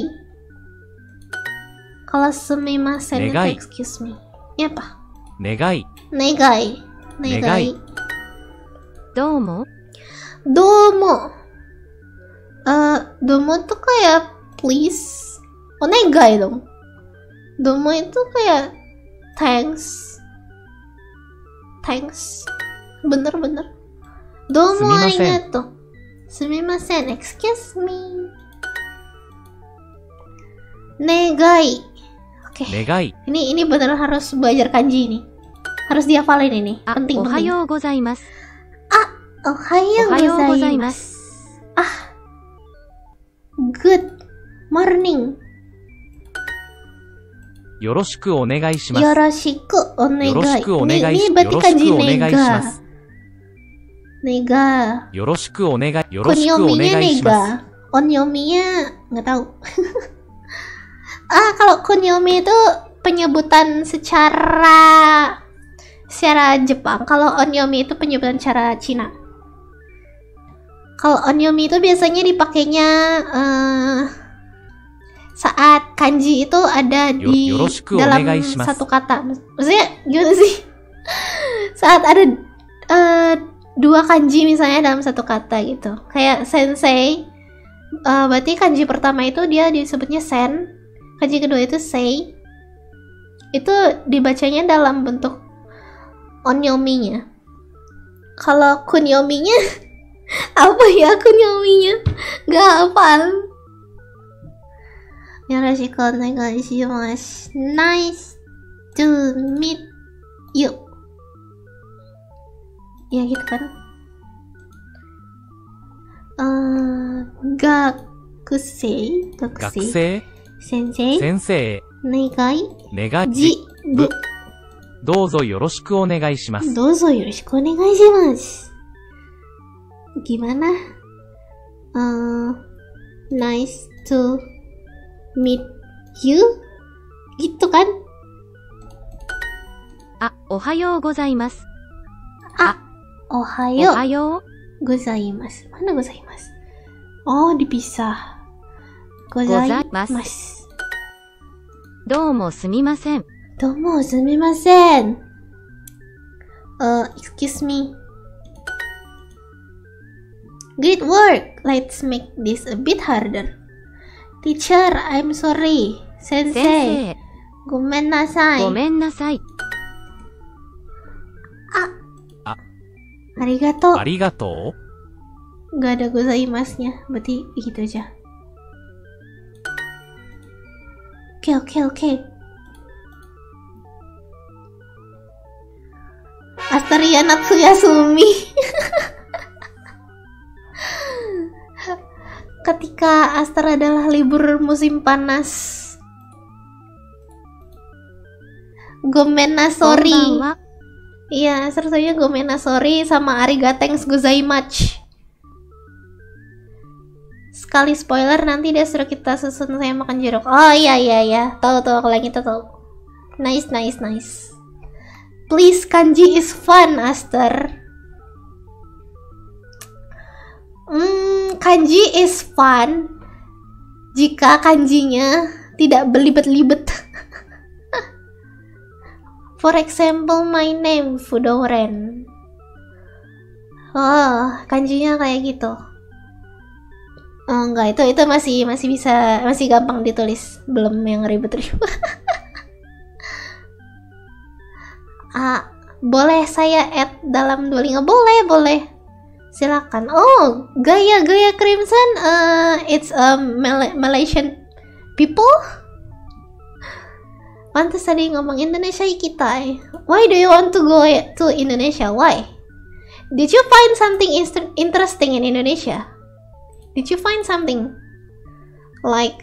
Kalau sumimasen itu excuse me. Ini apa? Negai. Domo. Domo tuh kayak please. Negai dong. Domo itu kayak thanks. Bener. Domo arigato. Sumimasen, excuse me. Negai. Oke. Negai. Ini bener harus belajar kanji nih. Harus dihafalin ini. Penting. おはようございます。 Ohayo gozaimasu. Good morning. よろしくお願いします。 Yoroshiku onegai. よろしくお願い Ini し berarti よろし kanji くお願いしま nega. す。 Nega. よろしくお願い、よろしくお Kunyominya 願いします。 nega. Onyominya nggak tahu. Kalau kunyomi itu penyebutan secara Jepang. Kalau onyomi itu penyebutan secara Cina. Kalau onyomi itu biasanya dipakainya saat kanji itu ada di dalam satu kata. Maksudnya gimana sih? Saat ada dua kanji misalnya dalam satu kata gitu. Kayak sensei. Berarti kanji pertama itu dia disebutnya sen. Kanji kedua itu sei. Itu dibacanya dalam bentuk onyominya. Kalau kunyominya apa ya kunyominya? Gak hafal. Yoroshiku onegai shimasu. Nice to meet you. Ya gitu kan. Gakusei. 学生、 Sensei. 先生、 Negai. 願い、 Jibu. どうぞよろしくお願いします。 Dozo yoroshiku onegaishimasu. Gimana? Nice to meet you. Gitu kan? あ、おはようございます。 Ohayo おはよう gozaimasu. Mana gozaimasu? Oh, dipisah. ござい Gozaimasu. ます。どうもすみません。 Domo sumimasen. Excuse me. Great work. Let's make this a bit harder. Teacher, I'm sorry. 先 Sensei, 生、 gomen nasai. ごめんなさい。 Arigato. ありがとう。 Gak ada gozaimasu-nya. Berarti gitu aja. Oke. Asteria Natsuya Sumi. Ketika Aster adalah libur musim panas. Gomena こんばん sorry. は。 Iya, seharusnya gomena sorry sama arigatengs gozaimasu. Sekali spoiler nanti dia suruh kita susun saya makan jeruk. Oh iya. Tahu kalau yang itu tahu. Nice. Please, kanji is fun, Aster. Kanji is fun jika kanjinya tidak belibet-libet. For example, my name Fudoren. Oh, kanjinya kayak gitu. Oh enggak, itu masih bisa, masih gampang ditulis, belum yang ribet-ribet. Boleh saya add dalam Duolingo? Boleh. Silakan. Oh, Gaya Crimson, it's a Malaysian people. Pantes tadi ngomong Indonesia kita. Why do you want to go to Indonesia? Why? Did you find something interesting in Indonesia? Did you find something like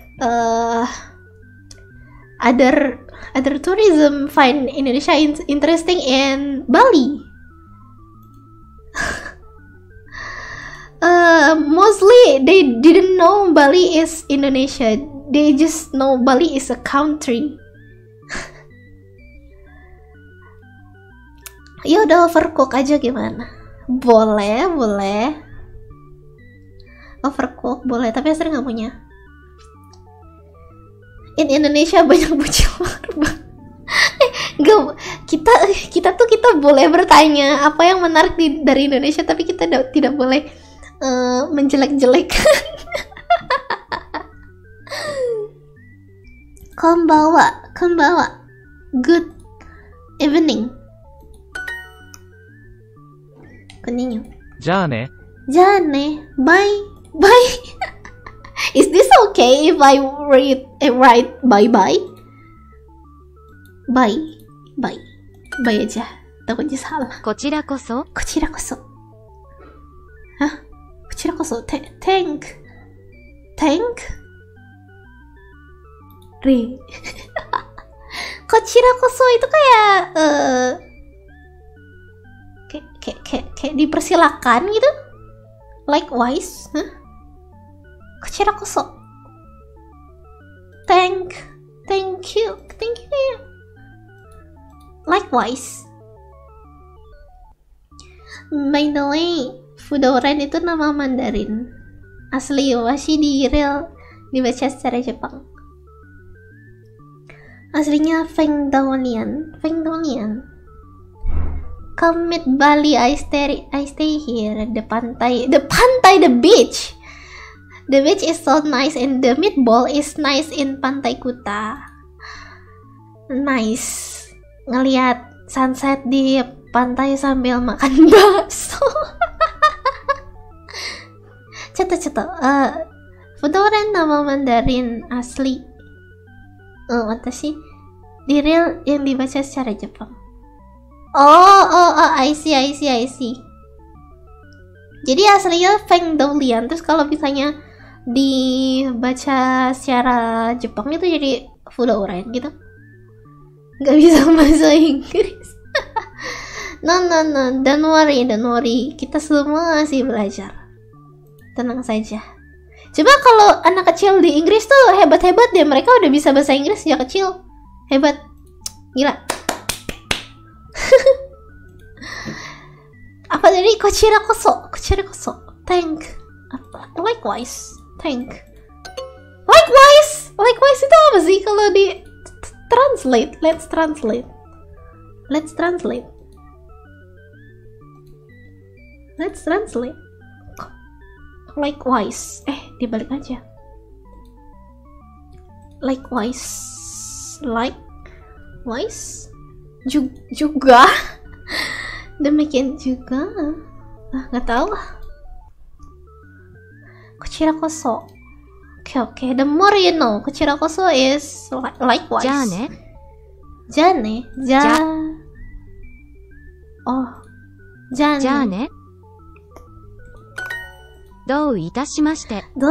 other tourism find Indonesia interesting in Bali? Mostly they didn't know Bali is Indonesia. They just know Bali is a country. Ya udah overcook aja gimana? Boleh. Overcook boleh, tapi sering nggak punya. In Indonesia banyak bocil marbak. Kita boleh bertanya apa yang menarik dari Indonesia, tapi kita tidak boleh menjelek-jelekan. Konbawa. Good evening. Continue. じゃあね。 Bye. Is this okay if I write bye? Bye aja. takutnya salah. こちらこそ Kucira koso. Hah? Kucira koso. Tank. Tank? Ri. Kucira koso itu kayak kayak dipersilakan gitu. Likewise. Hah? Kucira koso. Thank you. Likewise. By the way, Fudoran itu nama Mandarin. Asli Yowashi di real dibaca secara Jepang. Aslinya Feng Daonian. Come meet Bali, I stay here. The beach. The beach is so nice and the meatball is nice in Pantai Kuta. Nice. Ngelihat sunset di pantai sambil makan bakso. Ceto. Fudoran nama Mandarin asli. Watashi di real yang dibaca secara Jepang. I see. Jadi aslinya Feng Doulian, terus kalau misalnya dibaca secara Jepang itu jadi Fudoran gitu. Gak bisa bahasa Inggris. No, don't worry. Kita semua masih belajar. Tenang saja. Coba kalau anak kecil di Inggris tuh hebat-hebat deh, mereka udah bisa bahasa Inggris sejak kecil. Hebat. Gila. Apa tadi? Kucira koso. Thank. Likewise. Thank. Likewise itu apa sih kalau di translate? Let's translate. Likewise. Dibalik aja. Likewise. Juga. Demikian juga. Nggak tahu lah. Kucira koso. Okay. The more you know. Kucira koso is likewise. Jane. Oh. Jane. どういたしまして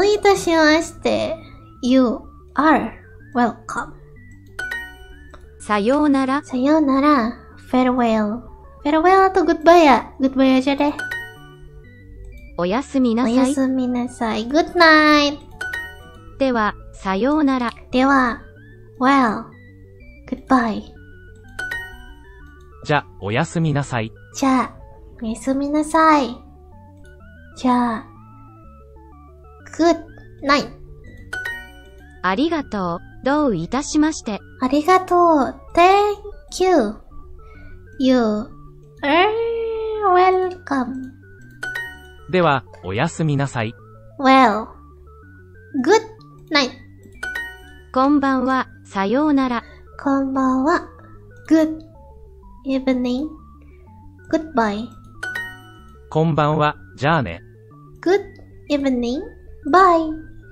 You are welcome. さようなら Farewell atau goodbye ya? Goodbye aja deh. おやすみなさい Oyasuminasai. Good night. ではさようなら Dewa. Well. Goodbye. じゃ、おやすみなさい。 じゃあ、おやすみなさい。じゃあ、Good night. ありがとうどういたしましてありがとう。Thank you. You are welcome. では、おやすみなさい。 Well. Good night. こんばんはさようならこんばんは。Good evening. Goodbye. こんばんは、じゃあね。 Good evening. Bye.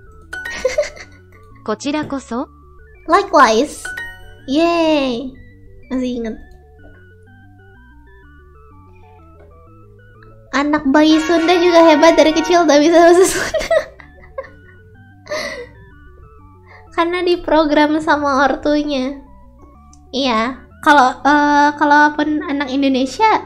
こちらこそ Likewise. Yay. Masih ingat. Anak bayi Sunda juga hebat, dari kecil udah bisa bahasa Sunda. Karena diprogram sama ortunya. Iya. Kalau pun anak Indonesia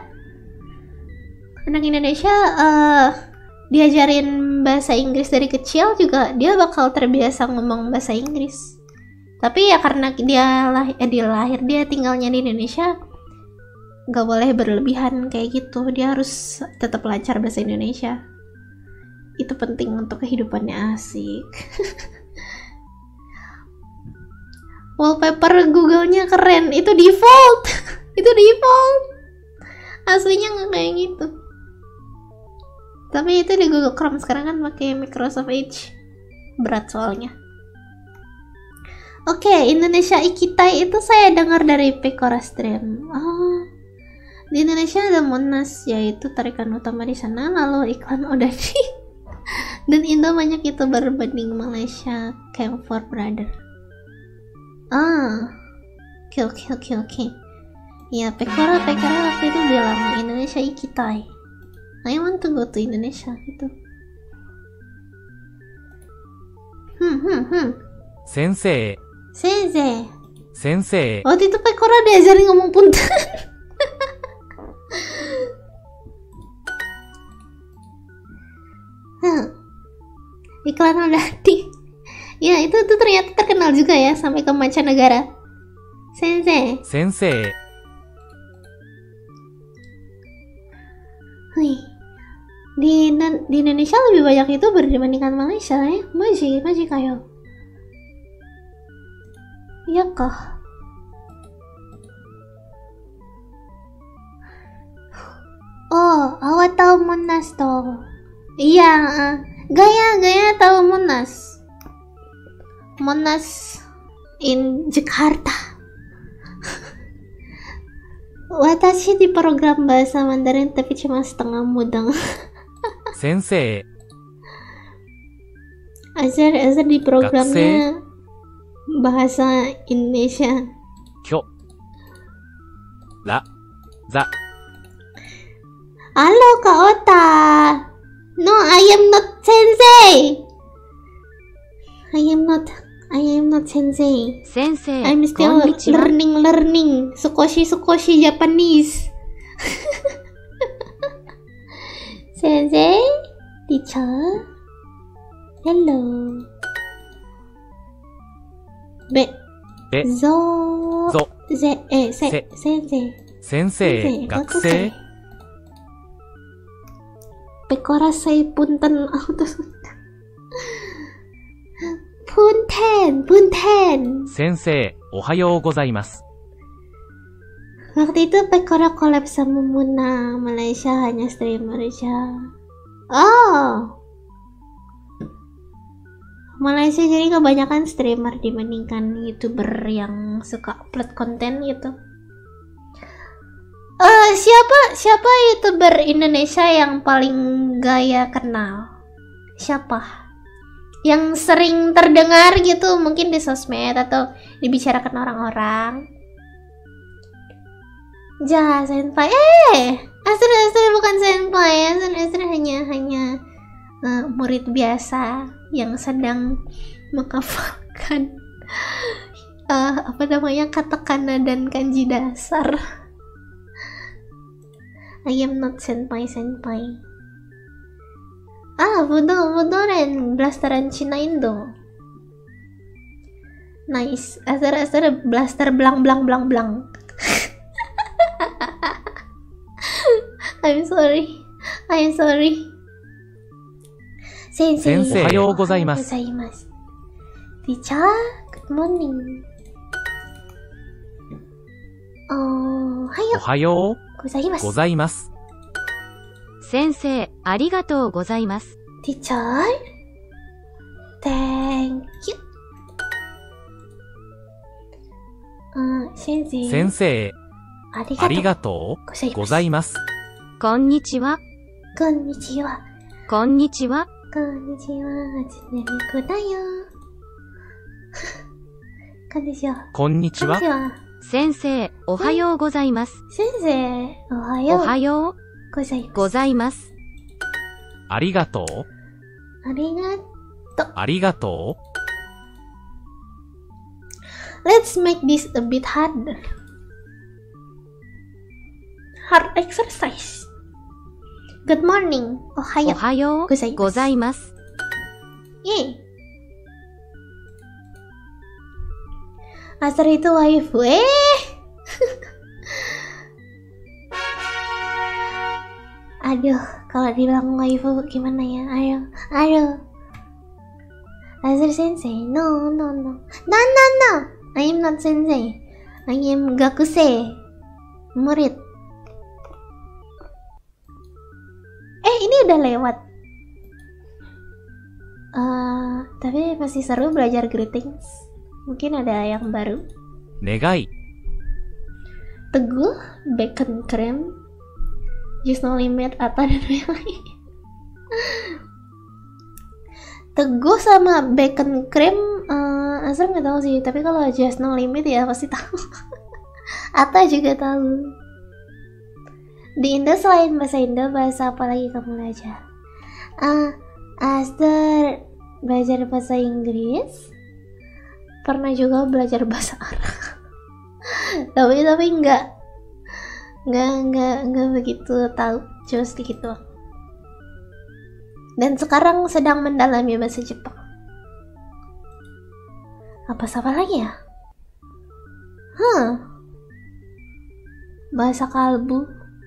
diajarin bahasa Inggris dari kecil juga dia bakal terbiasa ngomong bahasa Inggris. Tapi ya karena dia lahir tinggalnya di Indonesia, nggak boleh berlebihan kayak gitu. Dia harus tetap lancar bahasa Indonesia. Itu penting untuk kehidupannya. Asik. Wallpaper Google-nya keren. Itu default. Itu default. Aslinya nggak kayak gitu. Tapi itu di Google Chrome. Sekarang kan pakai Microsoft Edge. Berat soalnya. Oke, Indonesia Ikitai itu saya dengar dari Pekora Stream. Oh, di Indonesia ada Monas, yaitu tarikan utama di sana. Lalu iklan Odadi. Dan Indo banyak YouTuber berbanding Malaysia. Camp for Brother. Oke. Ya, Pekora waktu itu bilang Indonesia ikitai. I want to go to Indonesia gitu. 先生、 Sensei. 先生、 Waktu itu Pekora diajarin ngomong punten. Iklan Odati. Ya, itu ternyata terkenal juga ya sampai ke mancanegara. Sensei. 先生、 Wih. Di Indonesia lebih banyak itu dibandingkan Malaysia ya. Maji kayo. Iya kah? Oh, awak tahu Monas toh? Iya, Gaya tahu Monas. Monas in Jakarta. Watashi di program bahasa Mandarin tapi cuma setengah mudeng. 先生、 Azhar di programnya bahasa Indonesia. きょ、ら、ざ、 Halo Kak Ota. No, I am not sensei. I am not sensei. 先生、 I'm こ still んにちは。 learning. Sukoshi Japanese. Sensei, teacher. Hello. べ、 Zo. ぞ、 Sensei. 先生、学生、 Pekora say punten punten. 先生、おはようございます。 Waktu itu Pekora collab sama Muna. Malaysia hanya streamer aja. Oh, Malaysia jadi kebanyakan streamer dibandingkan YouTuber yang suka upload konten gitu. Siapa YouTuber Indonesia yang paling gaya kenal? Siapa? Yang sering terdengar gitu mungkin di sosmed atau dibicarakan orang-orang. Senpai. Astra bukan senpai. Astra hanya murid biasa yang sedang menghafalkan katakana dan kanji dasar. I am not senpai. Budoren blasteran Cina Indo. Nice. Astra blaster blang. I'm sorry. Sensei. 先生、おはようございます。 Teacher, good morning. おはようございます。 ございます。 先生、ありがとうございます。 Teacher, thank you. 先生、 先生、 あありがとうございます。 こんにちは。 こんにちは。 こんにちは。 こんにちは。初音ミクだよ。こんにちは。 こんにちは。 先生、おはようございます。 先生、おはおようはようございます。 ございます。 ありがとう。 ありがありがとう。 Let's make this a bit harder. Hard exercise. Good morning. おはよおはようございますございます。 う。イェイ。Asar itu waifu. Aduh, kalau dibilang waifu gimana ya? Aduh. Asar sensei. No. I am not sensei. I am gakusei. Murid. Ini udah lewat. Tapi masih seru belajar greetings. Mungkin ada yang baru. 願い、 Teguh, bacon cream, just no limit, Atta dan Meli. Teguh sama bacon cream, Azra nggak tahu sih. Tapi kalau just no limit ya pasti tahu. Atau juga tahu. Di Indo selain bahasa Indo, bahasa apa lagi kamu belajar? Aster belajar bahasa Inggris. Pernah juga belajar bahasa Arab. tapi enggak begitu tahu, cuma sedikit doang. Dan sekarang sedang mendalami bahasa Jepang. Apa lagi ya? Bahasa kalbu.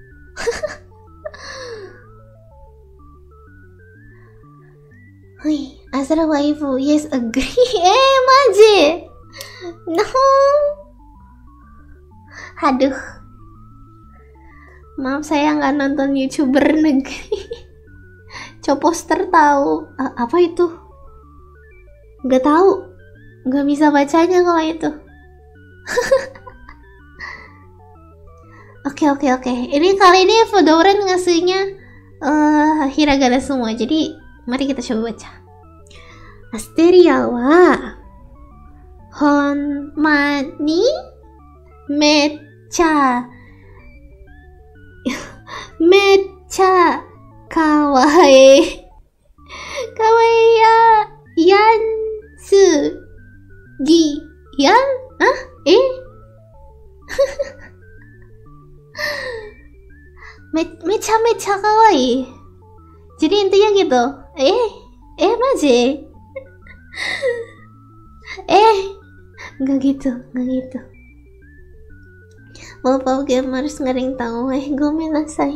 Hui, asal waifu, yes agree. Maji. No. Aduh. Maaf saya nggak nonton YouTuber negeri. Coposter tahu. Apa itu? Nggak tahu. Nggak bisa bacanya kalau itu. Oke. Ini kali ini Fodoran ngasihnya hiragana semua. Jadi mari kita coba baca. Asteria wa honmani mecha kawaii ya yansu gi yan mecha kawaii. Jadi intinya gitu. Maji. Nggak gitu. Maaf gamers, nggak ada yang tahu. Gomenasai.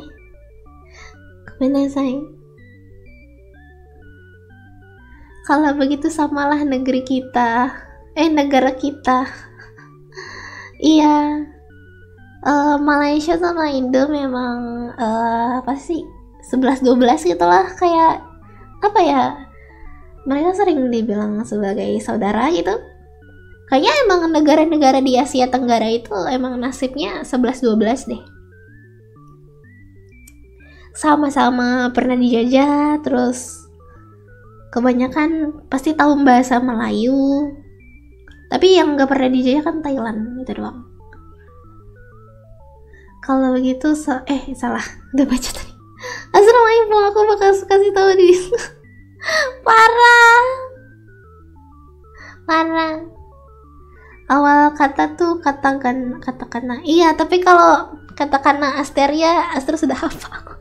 Kalau begitu samalah negeri kita. Negara kita. Iya. Malaysia sama Indo memang apa sih? 11-12 gitulah, kayak apa ya? Mereka sering dibilang sebagai saudara gitu. Kayaknya emang negara-negara di Asia Tenggara itu emang nasibnya 11-12 deh. Sama-sama pernah dijajah, terus kebanyakan pasti tahu bahasa Melayu. Tapi yang gak pernah dijajah kan Thailand, itu doang. Kalau begitu, salah, udah baca tadi. Assalamualaikum, aku bakal kasih tahu di parah. Awal kata tuh katakana. Iya, tapi kalau katakana Asteria, Aster sudah hafal.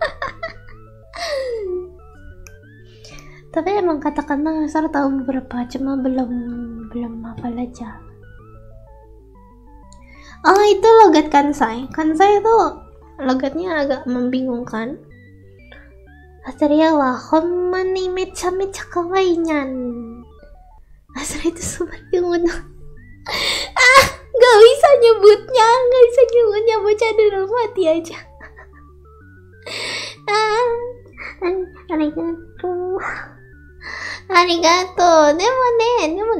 Tapi emang katakana Aster tahu beberapa, cuma belum hafal aja. Oh, itu logat Kansai. Kansai itu logatnya agak membingungkan. Asteria wa honmani mecha kawaii nyan. Asteria itu seperti ngono. Gak bisa nyebutnya, baca dulu, mati aja. Arigato. Demo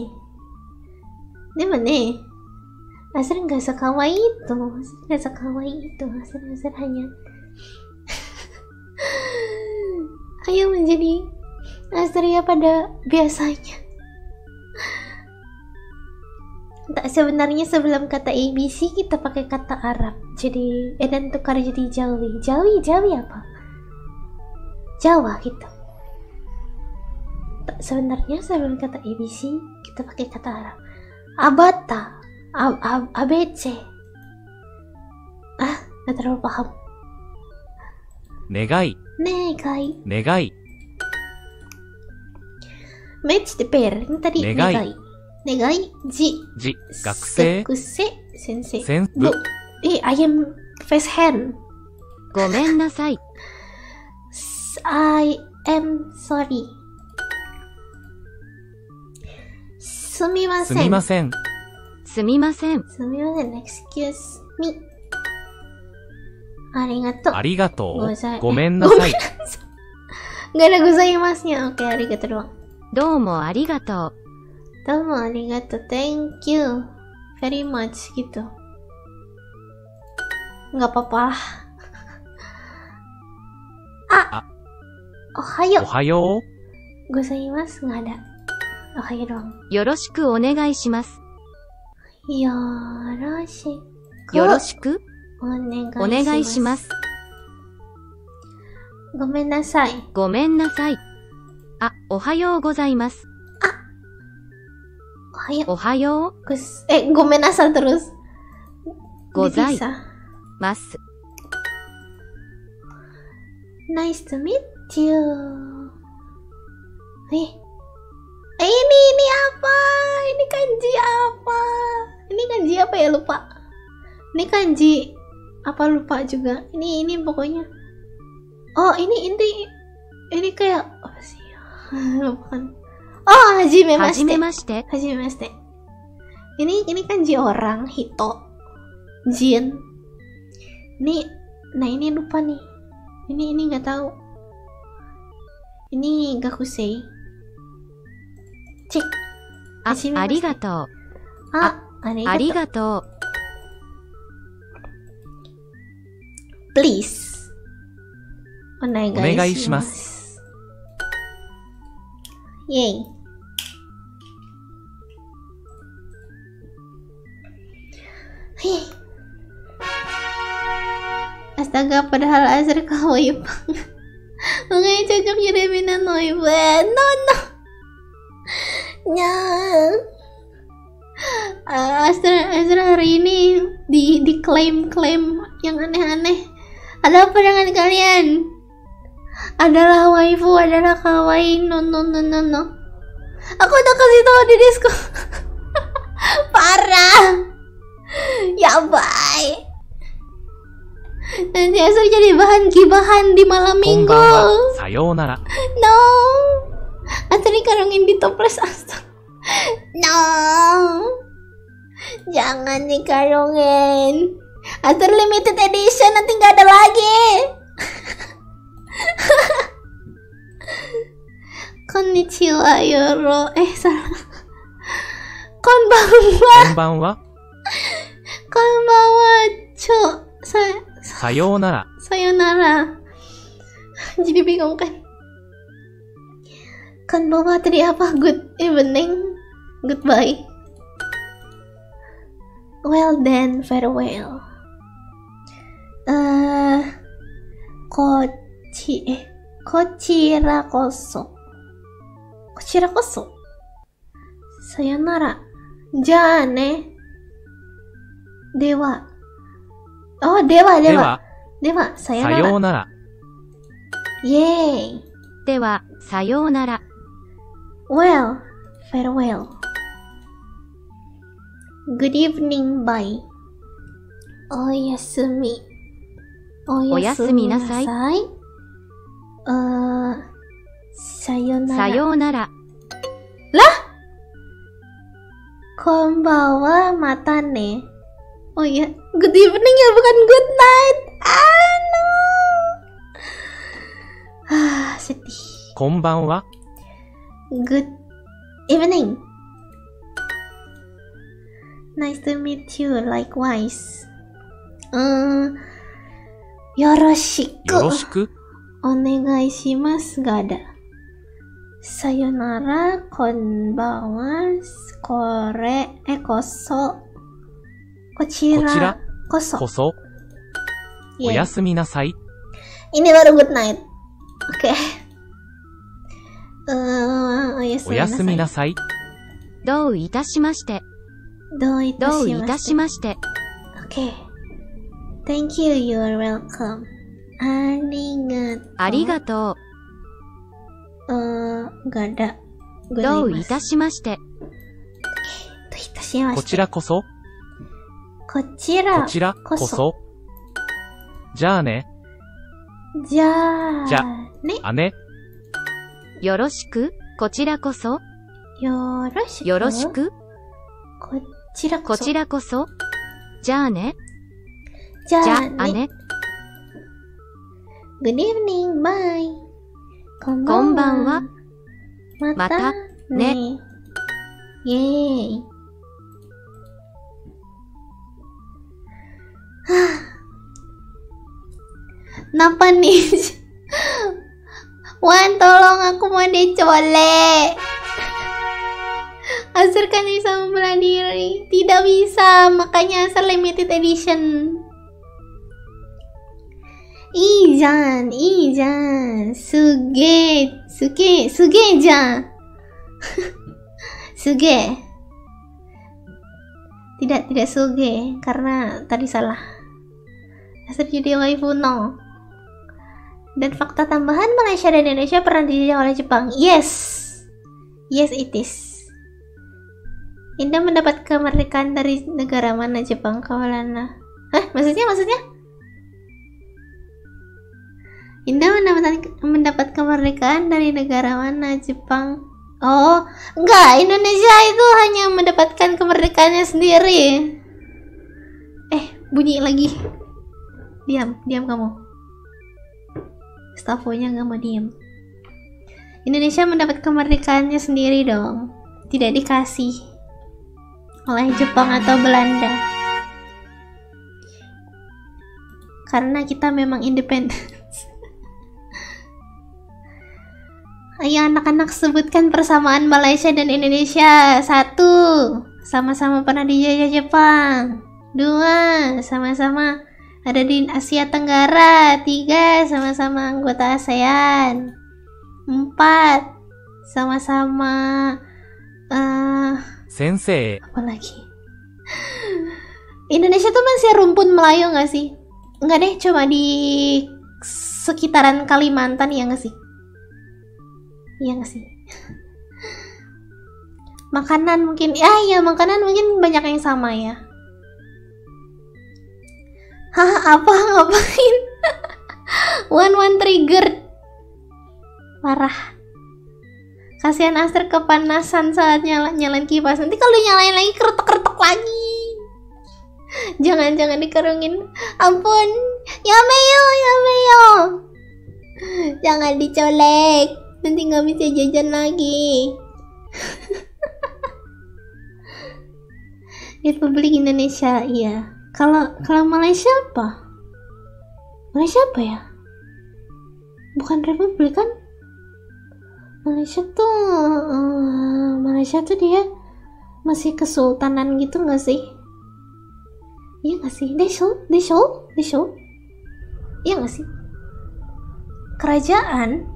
ne. Aster nggak sekawai itu. Aster hanya ayo menjadi Asteria pada biasanya. Sebenarnya sebelum kata ABC kita pakai kata Arab. Jadi dan tukar jadi Jawi. Jawi apa? Jawa gitu. Sebenarnya sebelum kata ABC kita pakai kata Arab. Abata, ABC. Nggak terlalu paham. Negai. Match the pair. Ini tadi negai. Ji. Gakusei. Sensei. Bu. I am face hand. Gomennasai. I am sorry. Sumimasen. Excuse me. Arigato. Gomennasai. Gak ada gozaimasnya. Oke, arigato doang. Domo arigato. Thank you very much gitu. Nggak apa-apa. Ohayo. Gozaimasu nggak ada. Ohayo doang. Yoroshiku onegai shimasu. Yoroshiku よろしくお願お願いいしま。 しますす。 ごめんなさい。 ごめんなさい。あ、おはようございます。 おはよう。 おはよう Go menasa terus. ござい Bisa. ます。 Nice to meet you. Ini apa? Ini kanji apa? Ini kanji apa ya, lupa. Ini kanji apa, lupa juga. Ini pokoknya. Oh, ini kayak apa sih? Lupa kan. Oh, hajime はじめ mashite. まして。 Hajimemashite. Ini kanji orang, Hito, Jin. Ini lupa nih. Ini nggak tahu. Ini Gakusei. Cek. あ、 はじめましてありがとう。 Arigato. ありがとう。 Please. お願いします。 お願いします。 イェイ。Astaga, padahal Azra kawaii banget. Makanya cocok jadi Noiba. No. Azra hari ini diklaim yang aneh-aneh. Ada apa dengan kalian? Adalah waifu, adalah kawaii. No. Aku udah kasih tahu di Discord. Parah. Ya bye. Nanti Azra jadi bahan gibahan di malam こん minggu. ばんは。さようなら。 No. Azra dikarungin di toples Azra. No. Jangan dikarungin. Azra limited edition, nanti nggak ada lagi. Konnichiwa Yoro. Salah. Konbanwa. こんばんは。 Konbanwa, Cho. さようなら。 Sayonara. Jadi bingung kan? Konbanwa tadi apa? Good evening. Goodbye. Well then, farewell. Kochirakoso. Sayonara. Jane. Dewa. Oh, Dewa. では、 Dewa, さ sayonara. ようなら。 Yay. では、さようなら。 Well, farewell. Good evening, bye. Oyasumi. おやすみなさい。 Sayonara. さようなら。 Konbanwa, mata ne. Oh iya, good evening ya, bukan good night. Sedih. こんばんは。 Good evening. Nice to meet you, likewise. Yoroshiku. よろしく。 Onegaishimasu gak ada. Sayonara, konbanwa, koso. こちら Koso. こそ、お Yeah. やすみなさい。 Ini baru good night. Oke. おやすみなさい。 どういたしまして。 どういたどういしまし。 たしてまして。 Okay. Thank you, you're welcome. ありがと gak ada. う。どういたしまして。 どういたしまして。 こちらこそ、 こちらこちらこそ。じゃあね、 じゃあじゃね。 姉。 よろしく、こちらこそ。 よろしく。 よろしく、 こちらこそ。 こちらこそ。じゃあね。 じゃじゃあね。 あね。 Good evening, bye. こんこんばんは。 またね。イェーイ。Kenapa nih? Wan, tolong aku mau dicolek. Acer kan bisa membelah diri. Tidak bisa, makanya Acer limited edition. Izan, Suge-ja. Suge. Tidak Suge, karena tadi salah. Acer jadi waifu no. Dan fakta tambahan, Malaysia dan Indonesia pernah dijajah oleh Jepang. Yes it is. Indah mendapat kemerdekaan dari negara mana? Jepang kawalan. Hah? Maksudnya? Indah mendapat kemerdekaan dari negara mana? Jepang. Oh, enggak, Indonesia itu hanya mendapatkan kemerdekaannya sendiri. Bunyi lagi. Diam kamu. Stafonya nggak mau diam. Indonesia mendapat kemerdekaannya sendiri dong. Tidak dikasih oleh Jepang atau Belanda. Karena kita memang independen. Ayo anak-anak, sebutkan persamaan Malaysia dan Indonesia. 1. Sama-sama pernah dijajah Jepang. 2. Sama-sama ada di Asia Tenggara. 3. Sama-sama anggota ASEAN. 4. Sama-sama Sensei. apa lagi? Indonesia tuh masih rumpun Melayu nggak sih? Nggak deh, cuma di sekitaran Kalimantan, ya nggak sih? Iya nggak sih? Makanan mungkin, makanan mungkin banyak yang sama ya. Hah, ngapain? One triggered. Parah. Kasihan Aster kepanasan saat nyalain kipas. Nanti kalau nyalain lagi keretok lagi. Jangan dikerungin. Ampun. Yameyo. Jangan dicolek. Nanti nggak bisa jajan lagi. Republik Indonesia, iya. Kalau Malaysia apa? Malaysia apa ya? Bukan republik kan? Malaysia tuh dia masih kesultanan gitu nggak sih? Iya nggak sih? Desho? Iya nggak sih? Kerajaan?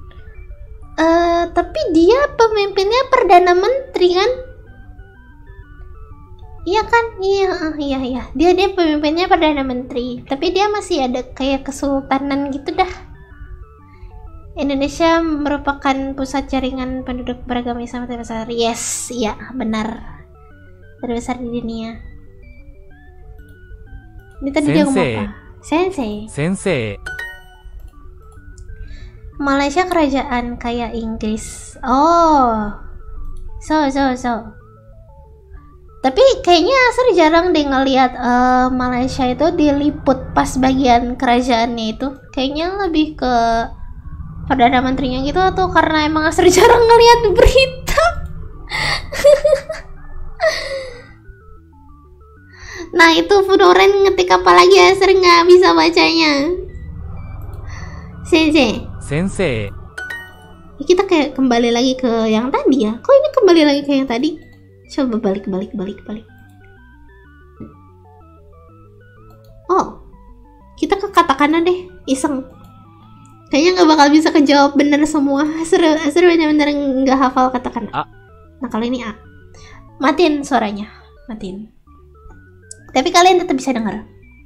Tapi dia pemimpinnya Perdana Menteri kan? Iya kan? Iya. Dia pemimpinnya Perdana Menteri. Tapi dia masih ada kayak kesultanan gitu dah. Indonesia merupakan pusat jaringan penduduk beragama Islam terbesar. Yes, iya benar. Terbesar di dunia. Ini tadi dia ngomong apa? Sensei. Malaysia kerajaan kayak Inggris. Oh. So. Tapi kayaknya Aser jarang deh ngelihat Malaysia itu diliput pas bagian kerajaannya itu. Kayaknya lebih ke Perdana Menterinya gitu, atau karena emang Aser jarang ngelihat berita. Nah itu Fudoren ngetik apa lagi, Aser nggak bisa bacanya. Sensei. Kita kayak kembali lagi ke yang tadi ya. Kok ini kembali lagi ke yang tadi? Coba balik. Oh, kita ke katakannya deh, iseng. Kayaknya nggak bakal bisa kejawab bener semua. Aser bener-bener nggak hafal katakan. Nah kalau ini A. Matiin suaranya, matiin. Tapi kalian tetap bisa dengar.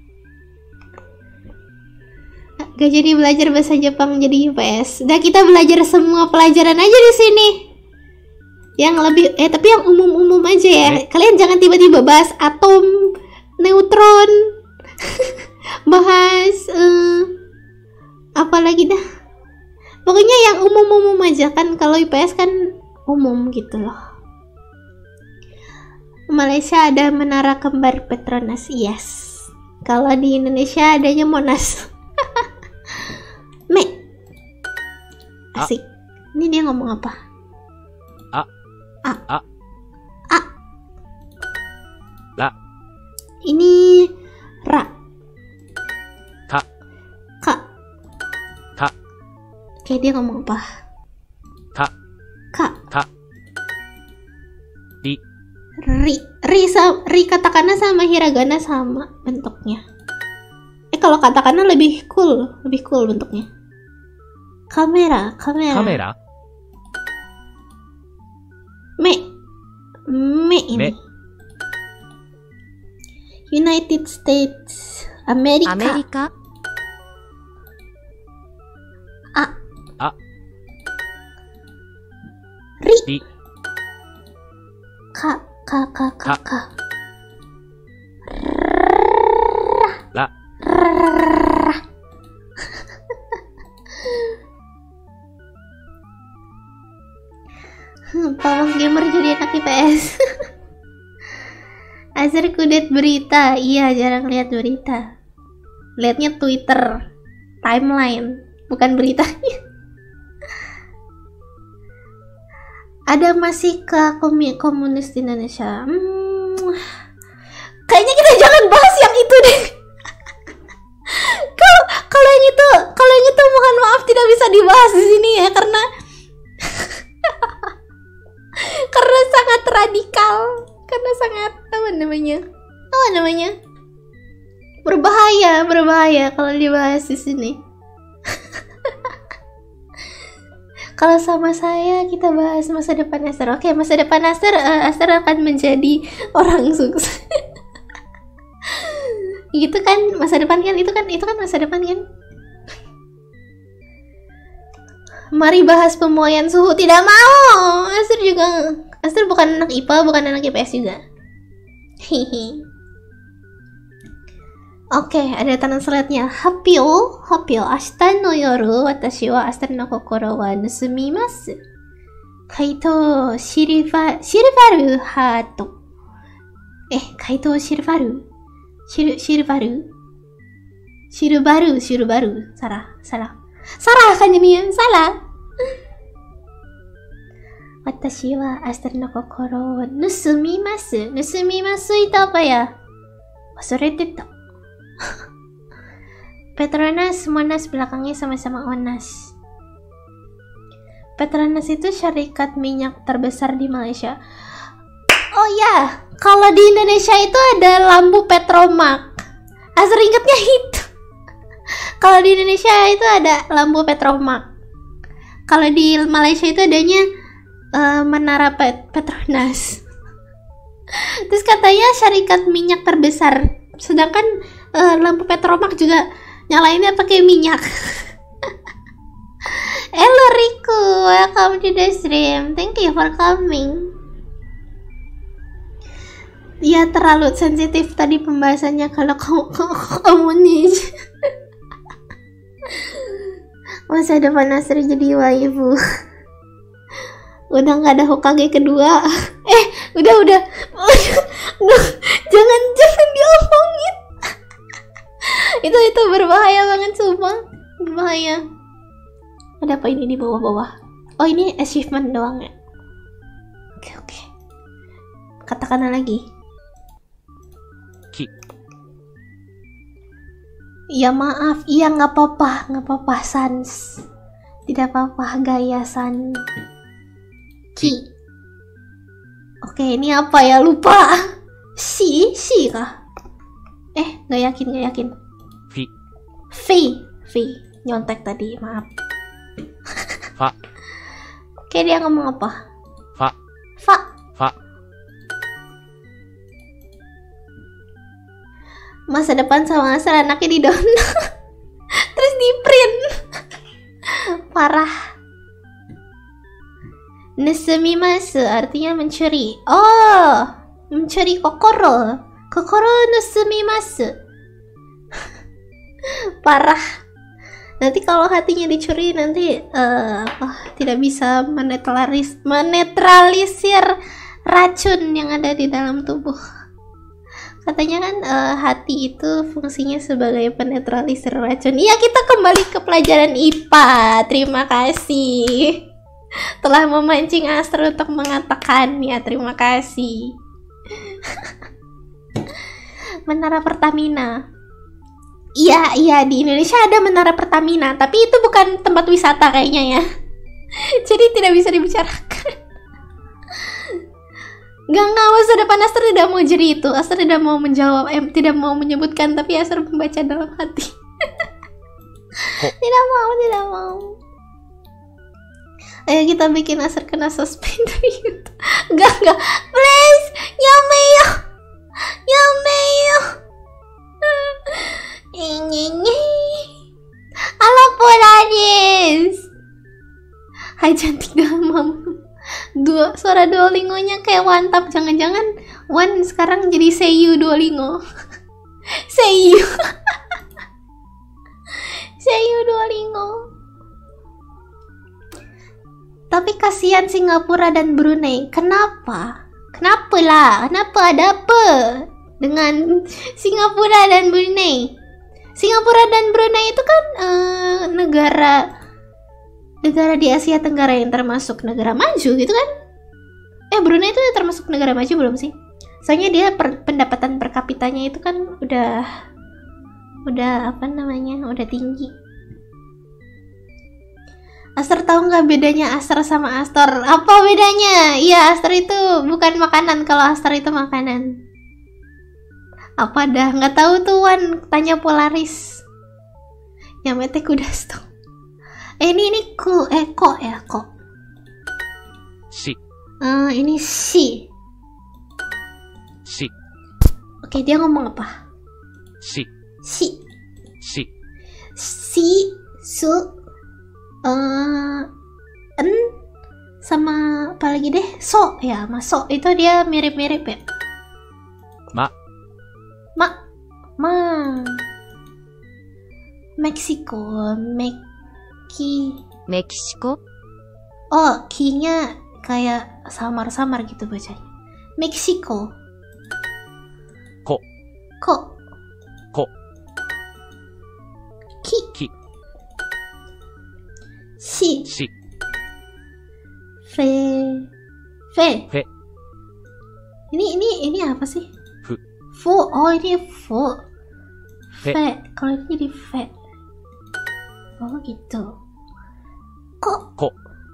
Gak jadi belajar bahasa Jepang jadi IPS. Udah kita belajar semua pelajaran aja di sini. Yang lebih tapi yang umum-umum aja ya. Kalian jangan tiba-tiba bahas atom, neutron, bahas apa lagi dah. Pokoknya yang umum-umum aja kan. Kalau IPS kan umum gitu loh. Malaysia ada Menara Kembar Petronas. Yes. Kalau di Indonesia adanya Monas. Asik. Ini dia ngomong apa? A. La. Ini Ra. Ka. Kayak dia ngomong apa? Ka. Ri. Ri katakana sama hiragana sama bentuknya. Kalau katakana lebih cool bentuknya. Kamera. Kamera. Me ini. Me. United States Amerika. アメリカ Ri. Ri. Ka. La. Pawang gamer jadi anak IPS. Azhar kudet berita. Iya, jarang lihat berita. Lihatnya Twitter, timeline, bukan beritanya. Ada masih ke komunis di Indonesia. Kayaknya kita jangan bahas yang itu deh. Kalau yang itu mohon maaf tidak bisa dibahas di sini ya, karena sangat radikal, karena sangat apa namanya berbahaya kalau dibahas di sini. Kalau sama saya kita bahas masa depan Aster. Oke, masa depan Aster akan menjadi orang sukses. Gitu kan, masa depan kan itu kan masa depan kan. Mari bahas pemuaian suhu. Tidak mau. Aster bukan anak IPA, bukan anak IPS juga. Hihi. Oke, ada tanda selatnya. Happyo. Ashita no yoru, watashi wa Aster no kokoro wa nusumimasu. Kaito silvaru hato. Kaito silvaru. Silvaru. Salah kan jadinya, salah. Watashi wa Aster no kokoro wa nusumimasu. Nusumimasu itu apa ya? Wasurete. Petronas, Monas belakangnya sama-sama Onas. Petronas itu syarikat minyak terbesar di Malaysia. Oh ya, kalau di Indonesia itu ada lampu Petromak. Asal ingatnya itu. Kalau di Indonesia itu ada lampu Petromak. Kalau di Malaysia itu adanya menara Petronas. Terus katanya syarikat minyak terbesar. Sedangkan lampu Petromak juga nyalainnya pakai minyak. Hello Riku, welcome to the stream. Thank you for coming. Ya, terlalu sensitif tadi pembahasannya kalau komunis. Masa depan Nasri jadi waifu. Udah nggak ada Hokage kedua. Udah. Jangan diomongin. Itu berbahaya banget, sumpah. Berbahaya. Ada apa ini di bawah-bawah? Oh, ini achievement doang ya. Oke. Katakanlah lagi. Ki. Ya maaf, iya nggak apa-apa Sans. Tidak apa-apa, gaya San. Ki. Oke, ini apa ya, lupa. Si kah? Nggak yakin. V. Nyontek tadi, maaf. Fa. Oke, dia ngomong apa? Fa. Masa depan sama asal anaknya di download. Terus di print. Parah. Nusumimasu artinya mencuri. Oh, mencuri kokoro nusumimasu. Parah. Nanti kalau hatinya dicuri nanti tidak bisa menetralisir racun yang ada di dalam tubuh. Katanya kan hati itu fungsinya sebagai penetralisir racun. Iya, kita kembali ke pelajaran IPA. Terima kasih telah memancing Astro untuk mengatakannya. Terima kasih. Menara Pertamina. Iya, di Indonesia ada Menara Pertamina, tapi itu bukan tempat wisata kayaknya ya. Jadi tidak bisa dibicarakan. Enggak, masa depan Aster tidak mau jadi itu. Aster tidak mau menjawab, tidak mau menyebutkan, tapi Aster membaca dalam hati. Tidak mau. Ayo kita bikin Aster kena suspend dari YouTube. Enggak, please, Yameyo. Halo Polaris. Hai cantik damam. Suara Duolingo-nya kayak Wantap. Jangan-jangan Wan sekarang jadi Seiyu Duolingo. Seiyu Duolingo. Tapi kasihan Singapura dan Brunei. Kenapa ada apa dengan Singapura dan Brunei? Singapura dan Brunei itu kan negara di Asia Tenggara yang termasuk negara maju gitu kan? Brunei itu termasuk negara maju belum sih? Soalnya dia pendapatan per kapitanya itu kan udah udah tinggi. Aster tahu nggak bedanya Aster sama Astor? Apa bedanya? Iya, Aster itu bukan makanan, kalau Astor itu makanan. Apa dah? Nggak tahu tuh Wan, tanya Polaris. Yamete Kudasto. Ini ko ya, ko. Si. Ini si. Si. Oke, dia ngomong apa? Si. Si. Si. Si, su, en, sama apa lagi deh? So ya, so itu dia mirip-mirip ya. Ma. Meksiko, Meksiko? Oh, ki-nya kayak samar-samar gitu bacanya. Meksiko. Ko. Ki. Ki. Si. Si. Fe. Fe. Ini apa sih? Fu. Fu. Oh, ini fu. Fe. Kalau ini jadi fe. Oh gitu. Ko.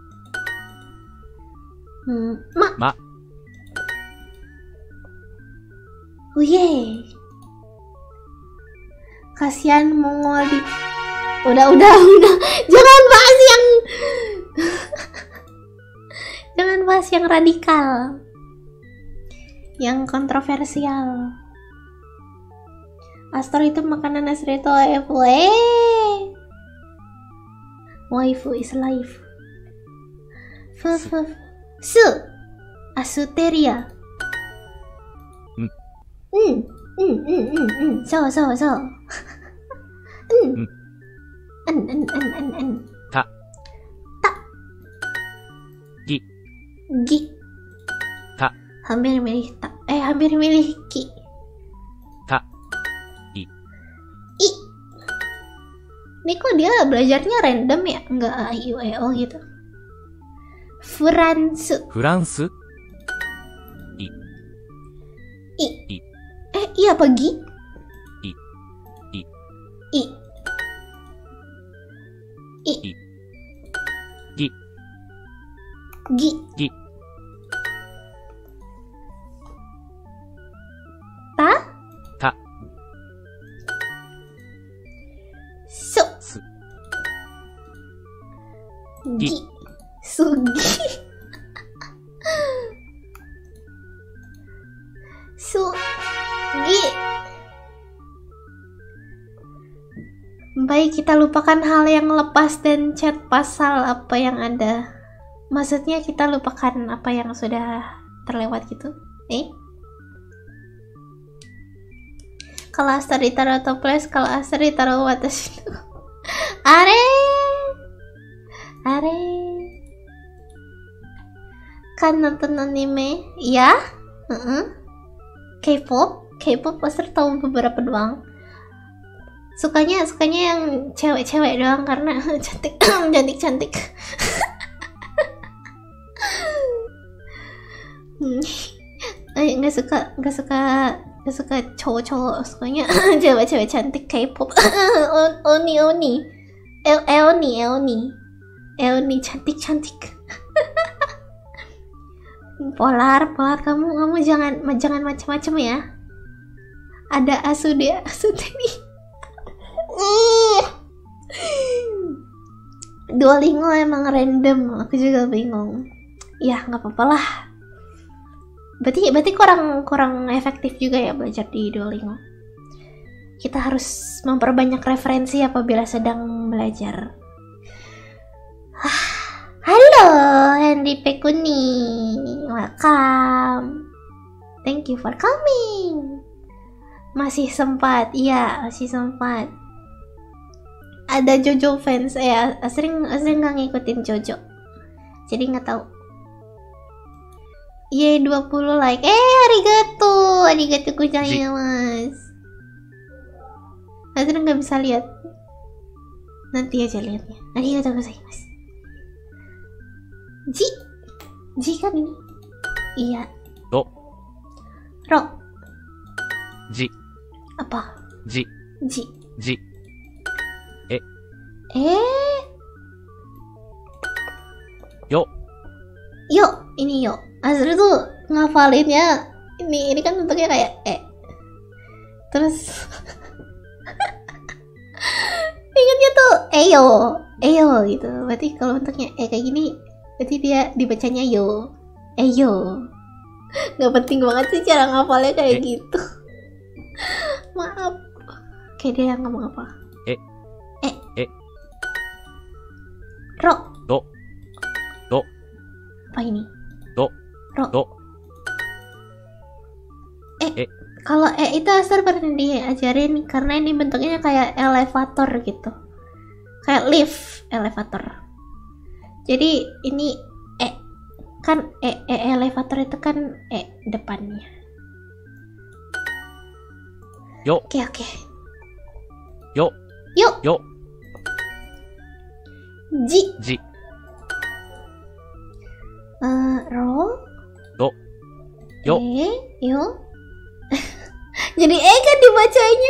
Ma. Uye. Kasihan Mongol di. Udah. Jangan bahas yang radikal. Yang kontroversial. Astor itu makanan asli itu waifu is life. Su Asuteria. So. Ta. Gi. Ta. Hampir milih ki. Ta. I. Ini kok dia belajarnya random ya? Enggak a i u e o gitu. Fransu. I. Iya apa gi? I. Gi. Ta. So. Su. Gi. Sugi. Sugi. Baik, kita lupakan hal yang lepas dan chat pasal apa yang ada. Maksudnya kita lupakan apa yang sudah terlewat gitu. Kalau Aster ditaruh toples, kalau Aster ditaruh watashi. Are. Kan nonton anime? Ya? K-pop Aster tahu beberapa doang. Sukanya yang cewek-cewek doang karena cantik. Nggak suka cowok-cowok, sukanya cewek-cewek cantik K-pop. Eoni cantik. Polar kamu jangan macam-macam ya. Ada asu tadi. Duolingo emang random, aku juga bingung. Ya nggak apa-apa lah. Berarti kurang efektif juga ya belajar di Duolingo. Kita harus memperbanyak referensi apabila sedang belajar. Halo Henry Pekuni, welcome. Thank you for coming. Masih sempat, iya masih sempat. Ada Jojo fans, sering nggak ngikutin Jojo, jadi nggak tahu. Ye 20 like, arigato gozaimasu. Asri nggak bisa lihat, nanti aja lihatnya. Arigato gozaimasu. Ji kan ini? Iya. Ro. Ji. Apa? Ji. Yo, ini yo. Azri tuh ngafalinnya ini kan bentuknya kayak terus ingatnya tuh eyo gitu. Berarti kalau bentuknya kayak gini, berarti dia dibacanya yo. Nggak penting banget sih cara ngafalnya kayak gitu. Maaf. Kayak dia yang ngomong apa? Ro. Apa ini? Ro. Kalau itu Asar pernah diajarin karena ini bentuknya kayak elevator gitu. Kayak lift, elevator. Jadi ini kan elevator itu kan depannya. Oke. Yo. Ji. Ro. Yo. Jadi kan dibacanya.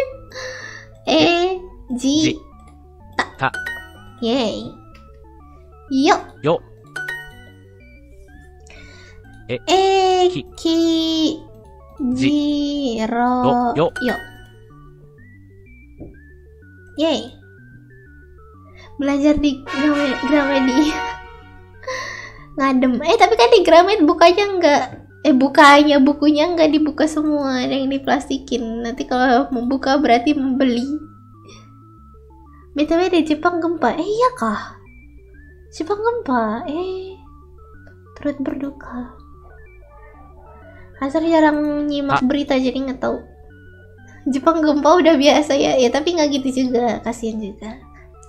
Ji. Ta. Yay. Yo. Ki. Ji. Ro. Yo. Yay. Belajar di Gramedia. Ngadem. Tapi kan di Gramet bukanya bukunya nggak dibuka semua, ada yang diplastikin. Nanti kalau membuka berarti membeli. BTW di Jepang gempa. Iya kah? Jepang gempa. Turut berduka. Asal jarang nyimak berita jadi nggak tahu. Jepang gempa udah biasa ya, tapi nggak gitu juga, kasihan juga.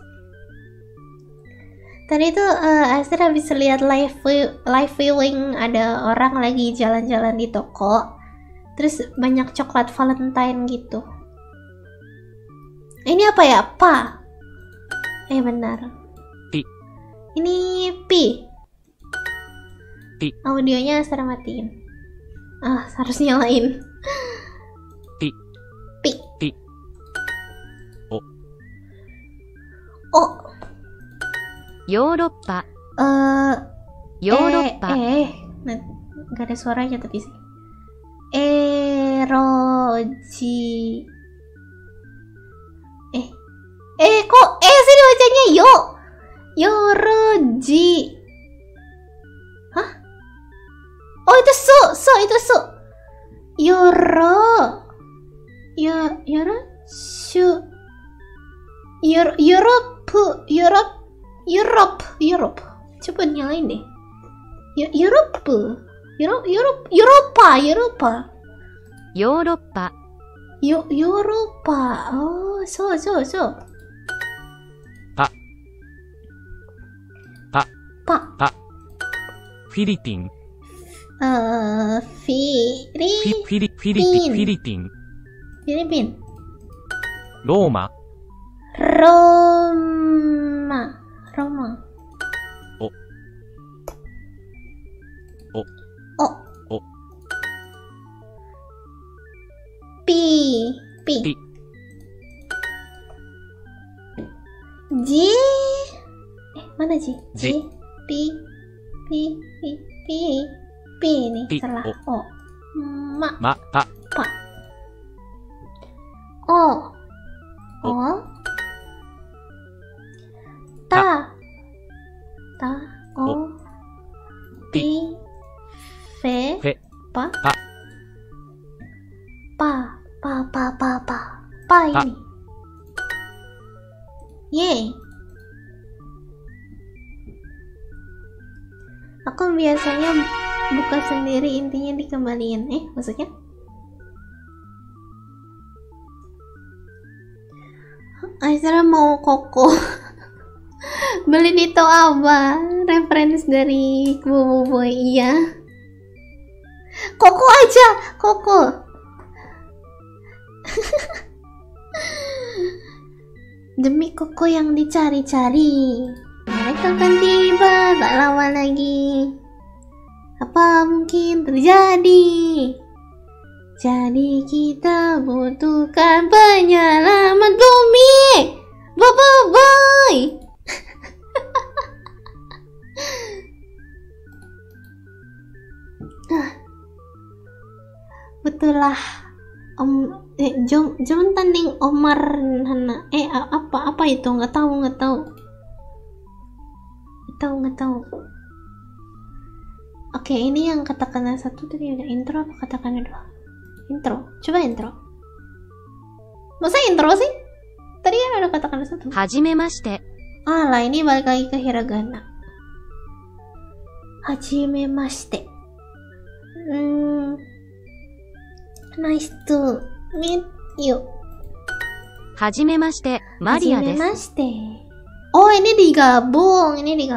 Tadi tuh Asri habis lihat live viewing, ada orang lagi jalan-jalan di toko, terus banyak coklat Valentine gitu. Ini apa ya? Benar. Pi. Ini Pi. Audionya Asri matiin. Harus nyalain. Pi. Yoruba. Yoruba. Gak ada suaranya tapi sih. Eroji. Kok sih bacanya yo? Yoroji. Hah? Oh itu su. Yoro. Shu. Europe. Coba nyalain deh. Europa. Oh, so. Pa. Filipin. Filipin. Roma. Pi. Ji. Mana Ji? Ji. Pi. Pi nih, Pi, salah. O. O. Ma, Ma, ta. pa. O. O. Ta. Ta. O. Pi. Fe. Fe. Pa. Pa. Pa. Pa. Pa. Pa. Pa. Pa ini. Yeay. Aku biasanya buka sendiri, intinya dikembaliin. Maksudnya? Aisra mau koko. Beli di Toaba. Referensi dari Boboiboy. Iya. Koko aja. Koko. Demi koko yang dicari-cari, mereka akan tiba tak lama lagi. Apa mungkin terjadi? Jadi kita butuhkan penyelamat bumi. Boboiboy. Betul lah. Jom tanding Omar Hana. Apa itu? Nggak tahu. Oke, ini yang katakanlah 1 tadi udah intro apa katakanlah 2? Intro. Coba intro. Masa intro sih? Tadi kan ada katakanlah 1. はじめまして Alah, ini balik lagi ke hiragana. Hajimemashite. Nice to meet you. はじめましてマリアです Hajimemashite. Oh, ini digabung.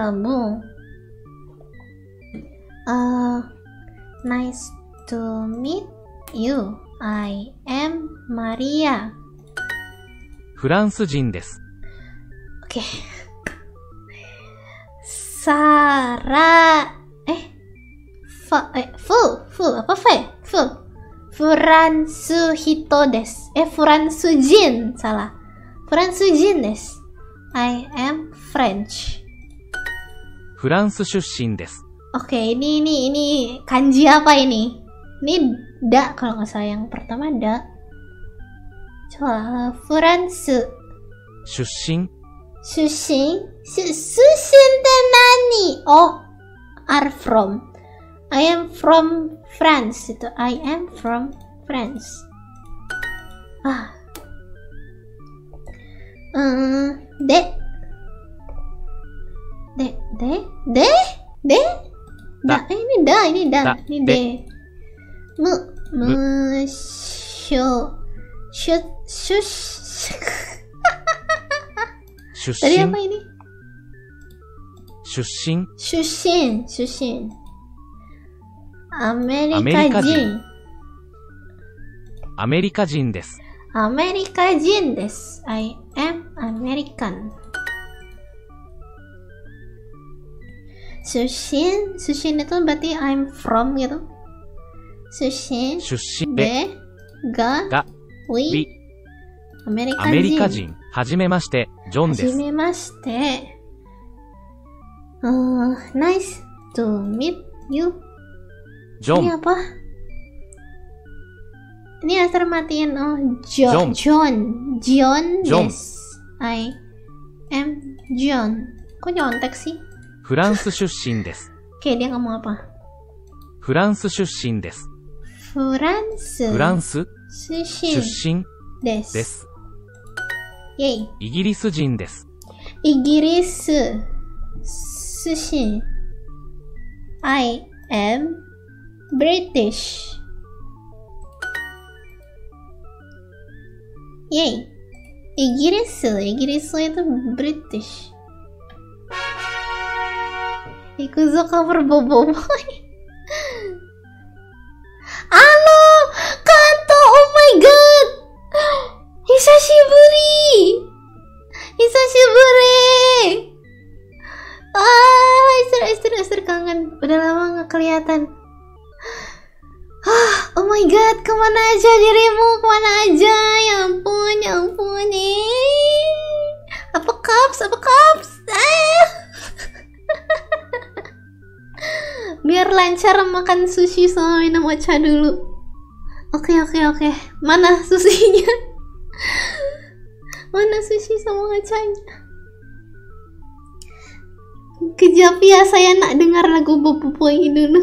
Nice to meet you. I am Maria. フランス人です。 Oke. Sarah. Fu apa fe? Furansuhito desu. Furansujin. Salah. Furansujin desu. I am French. フランス出身です。 Oke, ini kanji apa ini? Ini da kalau nggak salah, yang pertama da. Coba Furansu. 出身 Sushin dan nani? Oh, are from. I am from France. Itu I am from France. De. Da. Ini da. Ini de. Tadi apa ini? 出身 Shushin. Amerika Jin. アメリカ人です。 Amerika Jin desu. I am American. Shushin itu berarti I'm from gitu. Shushin 出身で de ga が wi アメリカ人。はじめまして、ジョンです。 Hajimemashite. Nice to meet you. ジョ Ini ン、 apa? Ini asal matiin. John John. desu. I am John. Kok nyontek sih? フランス出身です。 Oke, dia ngomong apa? フランス出身です。 Furansu. フランス Sushin 出身 desu. です。 Yay. イギリス人です。 Igirisu. Sushin. I am British. Yay. Igirisu itu British. Ikuzo cover Boboiboy. Halo, Kanto, oh my god. Hisashiburi. Istri kangen. Udah lama gak kelihatan. Oh my god, kemana aja dirimu? Kemana aja? Ya ampun. Apa kaps? biar lancar makan sushi sama minum ocha dulu. Oke. Mana sushinya? Mana sushi sama ochanya? Kejap ya, saya nak dengar lagu Bobo Boy dulu.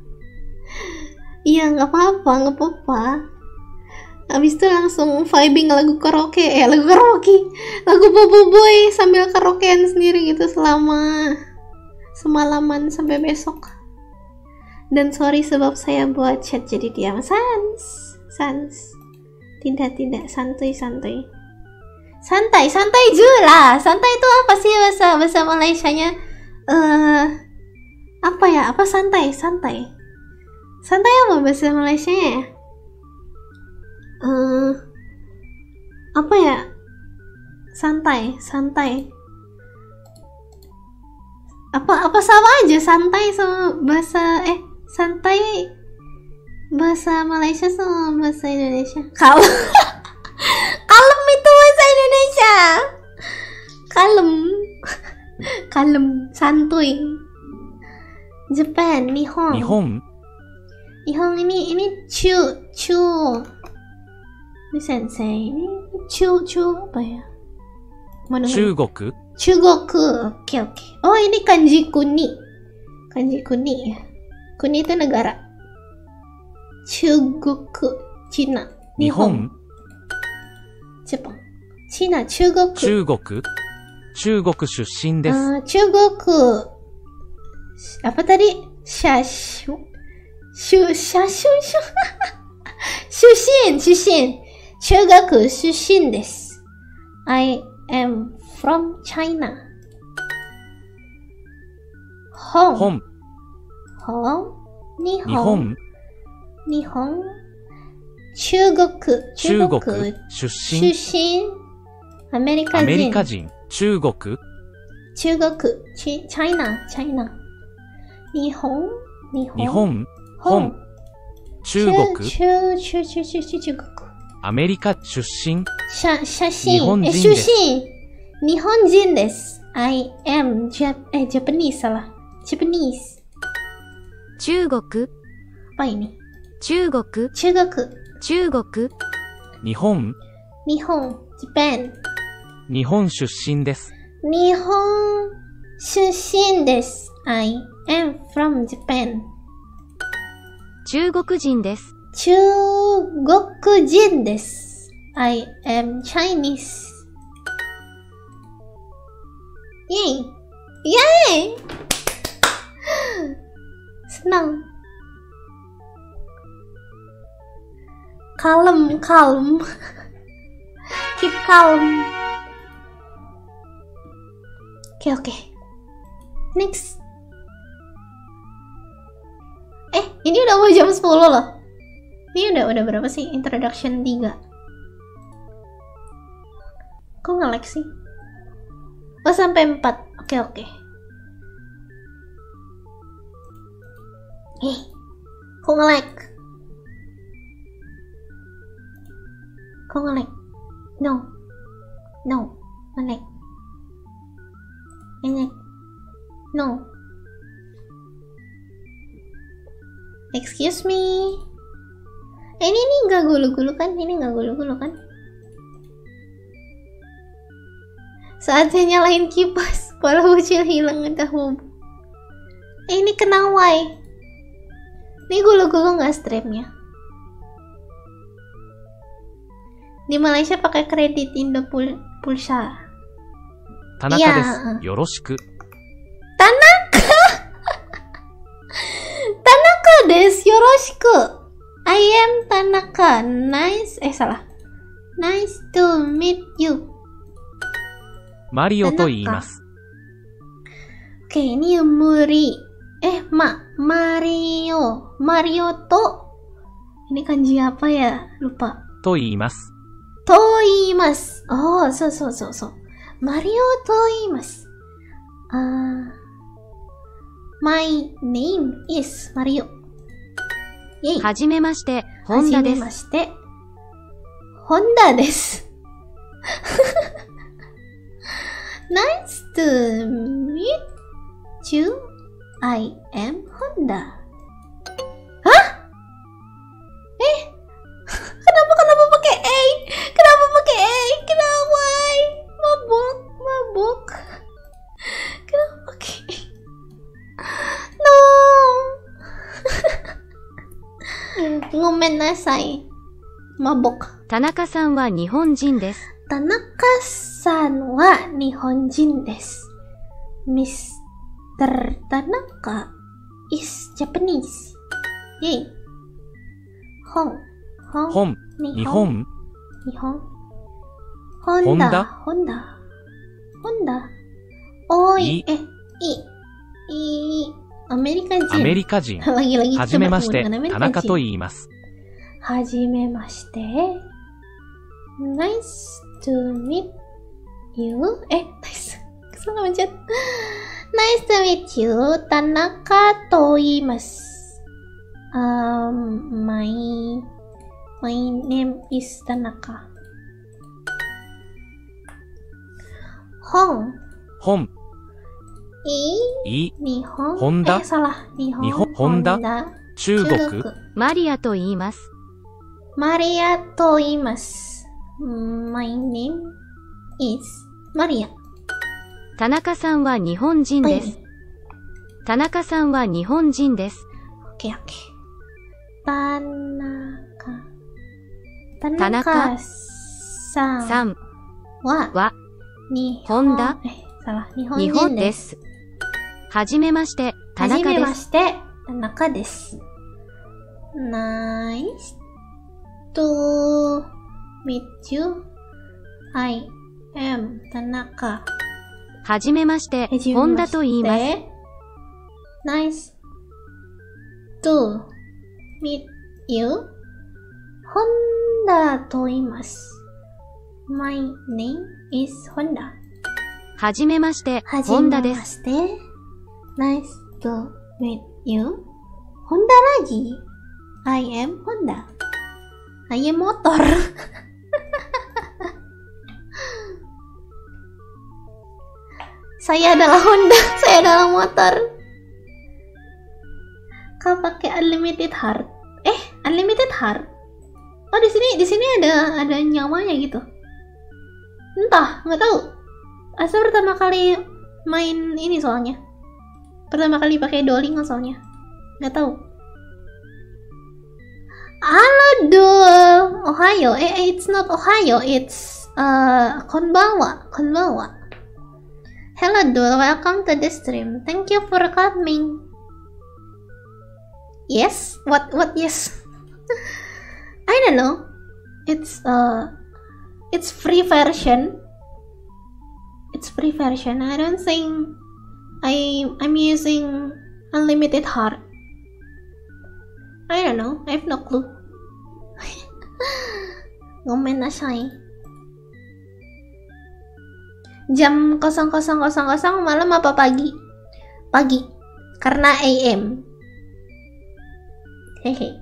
Iya, nggak apa-apa. Abis itu langsung vibing lagu karaoke, lagu Bobo Boy sambil karaokean sendiri gitu selama semalaman sampai besok. Dan sorry sebab saya buat chat jadi diam. Sans. Tidak, santuy. Santai jula. Santai itu apa sih bahasa Malaysianya? Apa ya? Apa santai? Santai apa bahasa Malaysianya ya? Apa ya? Santai. Apa sama aja santai sama bahasa santai bahasa Malaysia sama bahasa Indonesia. Kalem itu bahasa Indonesia. Kalem, santuy. Japan, Nihon ini chu. Ini sensei, ini chu apa ya? Mana? Jugok. Oke. Oh, ini kanji kuni ya. Kuni itu negara. Chugoku, Cina. Nihon, Jepang. Cina, Chugoku. 中国出身です。 Chugoku. Apa tadi? Shushin. 中学出身です。I am from China. 本。 日本。中国出身。 アメリカ人。 中国。 China。日本。 中国。アメリカ出身。 写真。 日本人です。 日本人です。I am Japanese salah. Japanese. 中国。 Apa ini? 中国。 日本。 Japan. 日本出身です。 日本出身です。I am from Japan. 中国人です。 中国人です。I am Chinese. Yay! Senang. Kalem. Keep calm. Oke. Next. Ini udah mau jam 10 loh. Ini udah berapa sih? Introduction 3. Kok nge-lag sih? Oh, sampai 4. Oke. Kok nge-lag? No. Nge-lag. No. Excuse me. Ini nggak gulu-gulu kan? Saatnya nyalain kipas. Kepala bocil hilang entah bobo. Ini kenawai. Ini gulu-gulu nggak streamnya. Di Malaysia pakai kredit Indo Pulsa. 田中です。よろしく。 Tanaka desu, yoroshiku. I am Tanaka. Nice to meet you. マリオと言います。 Oke, ini Mario to. Ini kanji apa ya? Lupa. と言います。 To iimasu. Oh, so. Mario to iimasu. My name is Mario. はじめまして、本田です。 はじめまして。Honda です。Nice to meet you. I am Honda. Ngomen nasai. Mabok. 田中さんは日本人です。 Tanaka-san wa Nihonjin desu. Mr. Tanaka is Japanese. Yay. Hong. 本、日本、 Nihon. Honda. Oi. Amerika アメ Jin. リカ人。 Lagi-lagi はじめまして、 bertemu dengan 田 Amerika 中と Jin. 言います。 Hajimemashite. Nice to meet you. Nice. Salah mencet. Nice to meet you. Tanaka to iimasu. My name is Tanaka. Hong. 本、 I. い、 Nihon. Honda? Salah. Nihon. Honda? Honda. 中国、 マリアと言います。 Maria to iimasu. My name is Maria. 田中さんは日本人で Oke, す。田中さんは日本人です。 oke. Tanaka. Tanaka. San さん wa は Nihon. Honda? Salah. 日 Nihonjin 本でです。 す。はじめまして、田中で。 はじめますして、田中です。Nice to meet you. I am 田中。 はじめまして、本田と言います。 Nice to meet you. Honda と言います。My name is Honda. はじめまして、 はじ本田で。 めますして。Nice to meet you. Honda lagi. I am Honda. I am motor. Saya adalah Honda. Saya adalah motor. Kau pakai unlimited heart. Unlimited heart. Oh, di sini ada nyawanya gitu. Entah, nggak tahu. Asa pertama kali main ini soalnya. Pertama kali pakai Duolingo soalnya. Nggak tahu. Halo Dul. Ohio. It's not Ohio. It's Konbawa. Hello Dul. Welcome to the stream. Thank you for coming. Yes? What yes? I don't know. It's free version. It's free version. I don't think I'm using unlimited heart. I don't know. I have no clue. Ngomen nasai. Jam 00.00 malam apa pagi? Pagi. Karena AM. Hehe.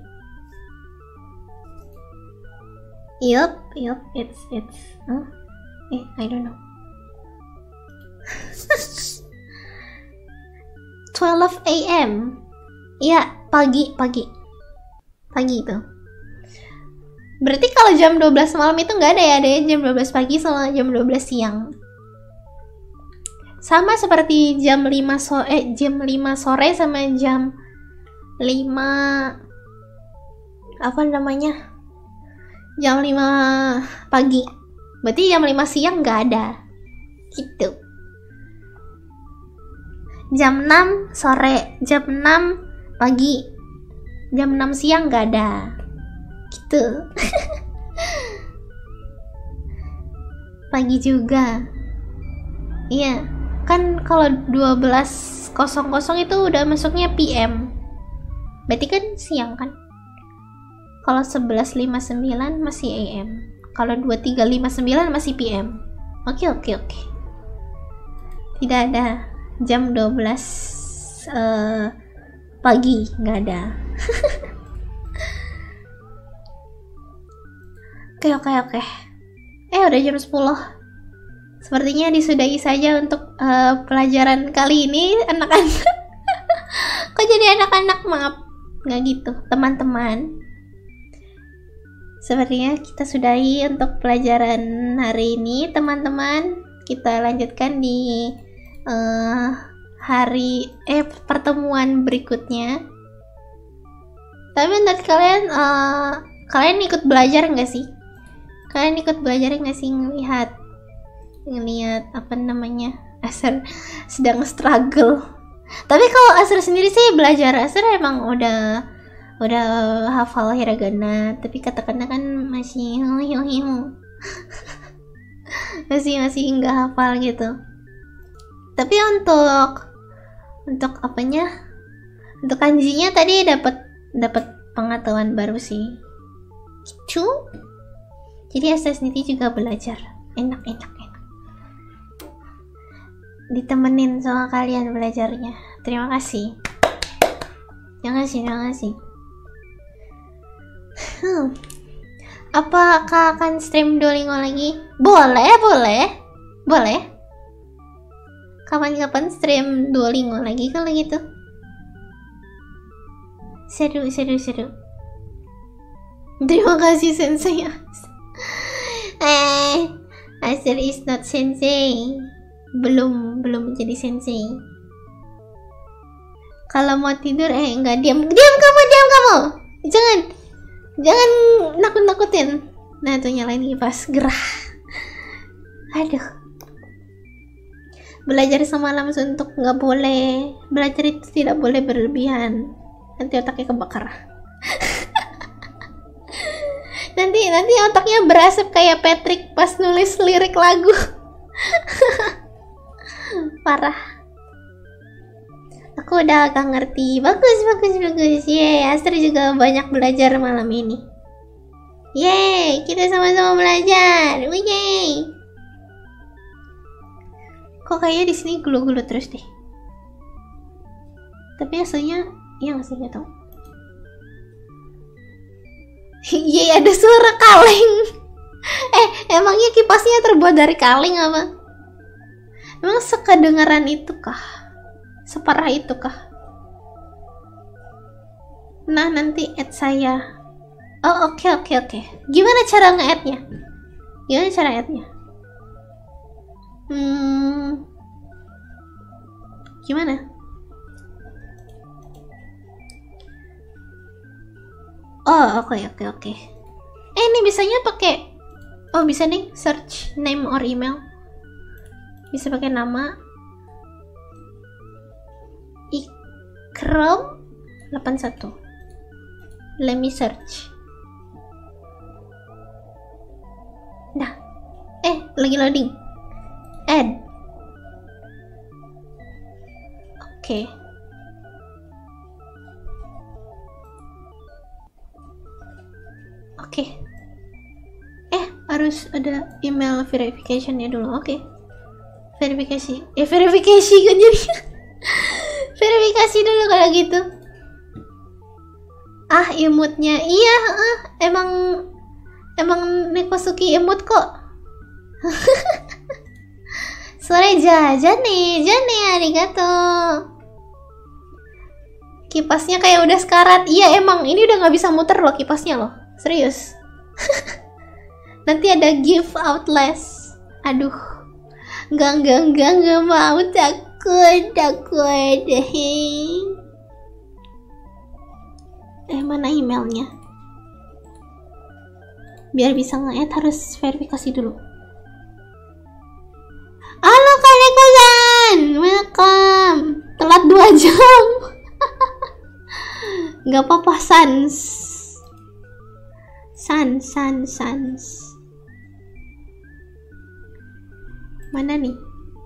Yup, it's I don't know. 12 AM. Iya, pagi itu. Berarti kalau jam 12 malam itu nggak ada ya, ada jam 12 pagi sama jam 12 siang. Sama seperti jam 5 sore sama jam 5 apa namanya? Jam 5 pagi. Berarti jam 5 siang nggak ada. Gitu. Jam 6 sore, jam 6 pagi, jam 6 siang nggak ada. Gitu. Pagi juga. Iya, kan kalau 12.00 itu udah masuknya PM. Berarti kan siang kan? Kalau 11.59 masih AM. Kalau 23.59 masih PM. Oke. Tidak ada jam 12 pagi, nggak ada. Oke. Udah jam 10. Sepertinya disudahi saja untuk pelajaran kali ini, anak-anak. Kok jadi anak-anak? Maaf, nggak gitu, teman-teman. Sepertinya kita sudahi untuk pelajaran hari ini, teman-teman. Kita lanjutkan di pertemuan berikutnya. Tapi menurut kalian, kalian ikut belajar nggak sih? Kalian ikut belajar nggak sih ngelihat apa namanya Acer sedang struggle? Tapi kalau Acer sendiri sih belajar, Acer emang udah hafal hiragana, tapi kata-kata kan masih masih nggak hafal gitu. Tapi untuk apanya, untuk kanjinya tadi dapat pengetahuan baru sih gitu. Jadi Acer sendiri juga belajar, enak ditemenin sama kalian belajarnya. Terima kasih. Apakah akan stream Duolingo lagi? Boleh. Kapan-kapan stream Duolingo lagi kalau gitu. Seru. Terima kasih sensei. Acer is not sensei. Belum menjadi sensei. Kalau mau tidur enggak, diam kamu. Jangan nakut-nakutin. Nah, tuh nyalain kipas, gerah. Aduh. Belajar semalam suntuk nggak boleh. Belajar itu tidak boleh berlebihan. Nanti otaknya kebakar. nanti otaknya berasap kayak Patrick pas nulis lirik lagu. Parah. Aku udah agak ngerti. Bagus. Yeay, Acer juga banyak belajar malam ini. Yeay, kita sama-sama belajar. Yeay. Kok kayaknya di sini gulu-gulu terus deh. Tapi aslinya iya nggak sih, nggak tahu. Yeay, ada suara kaleng. Emangnya kipasnya terbuat dari kaleng apa? Emang sekedengaran itu kah? Separah itu kah? Nah, nanti add saya. Oh, oke. Gimana cara nge-add-nya? Gimana? Oh, oke. Ini bisanya pakai. Oh, bisa nih search name or email. Bisa pakai nama. Ikram 81. Let me search. Nah. Lagi loading. Add. Oke. Harus ada email verification-nya dulu. Oke. Verifikasi kan jadi. Verifikasi dulu kalau gitu. Emotnya. Iya, emang Nekosuki emot kok. Sore jane arigato. Kipasnya kayak udah sekarat. Iya, emang ini udah nggak bisa muter loh kipasnya loh. Serius. Nanti ada give out less. Aduh. Enggak mau, takut. Mana emailnya? Biar bisa nge-add harus verifikasi dulu. Halo Kaneko-san, welcome. Telat 2 jam. Gak apa-apa, Sans. Mana nih?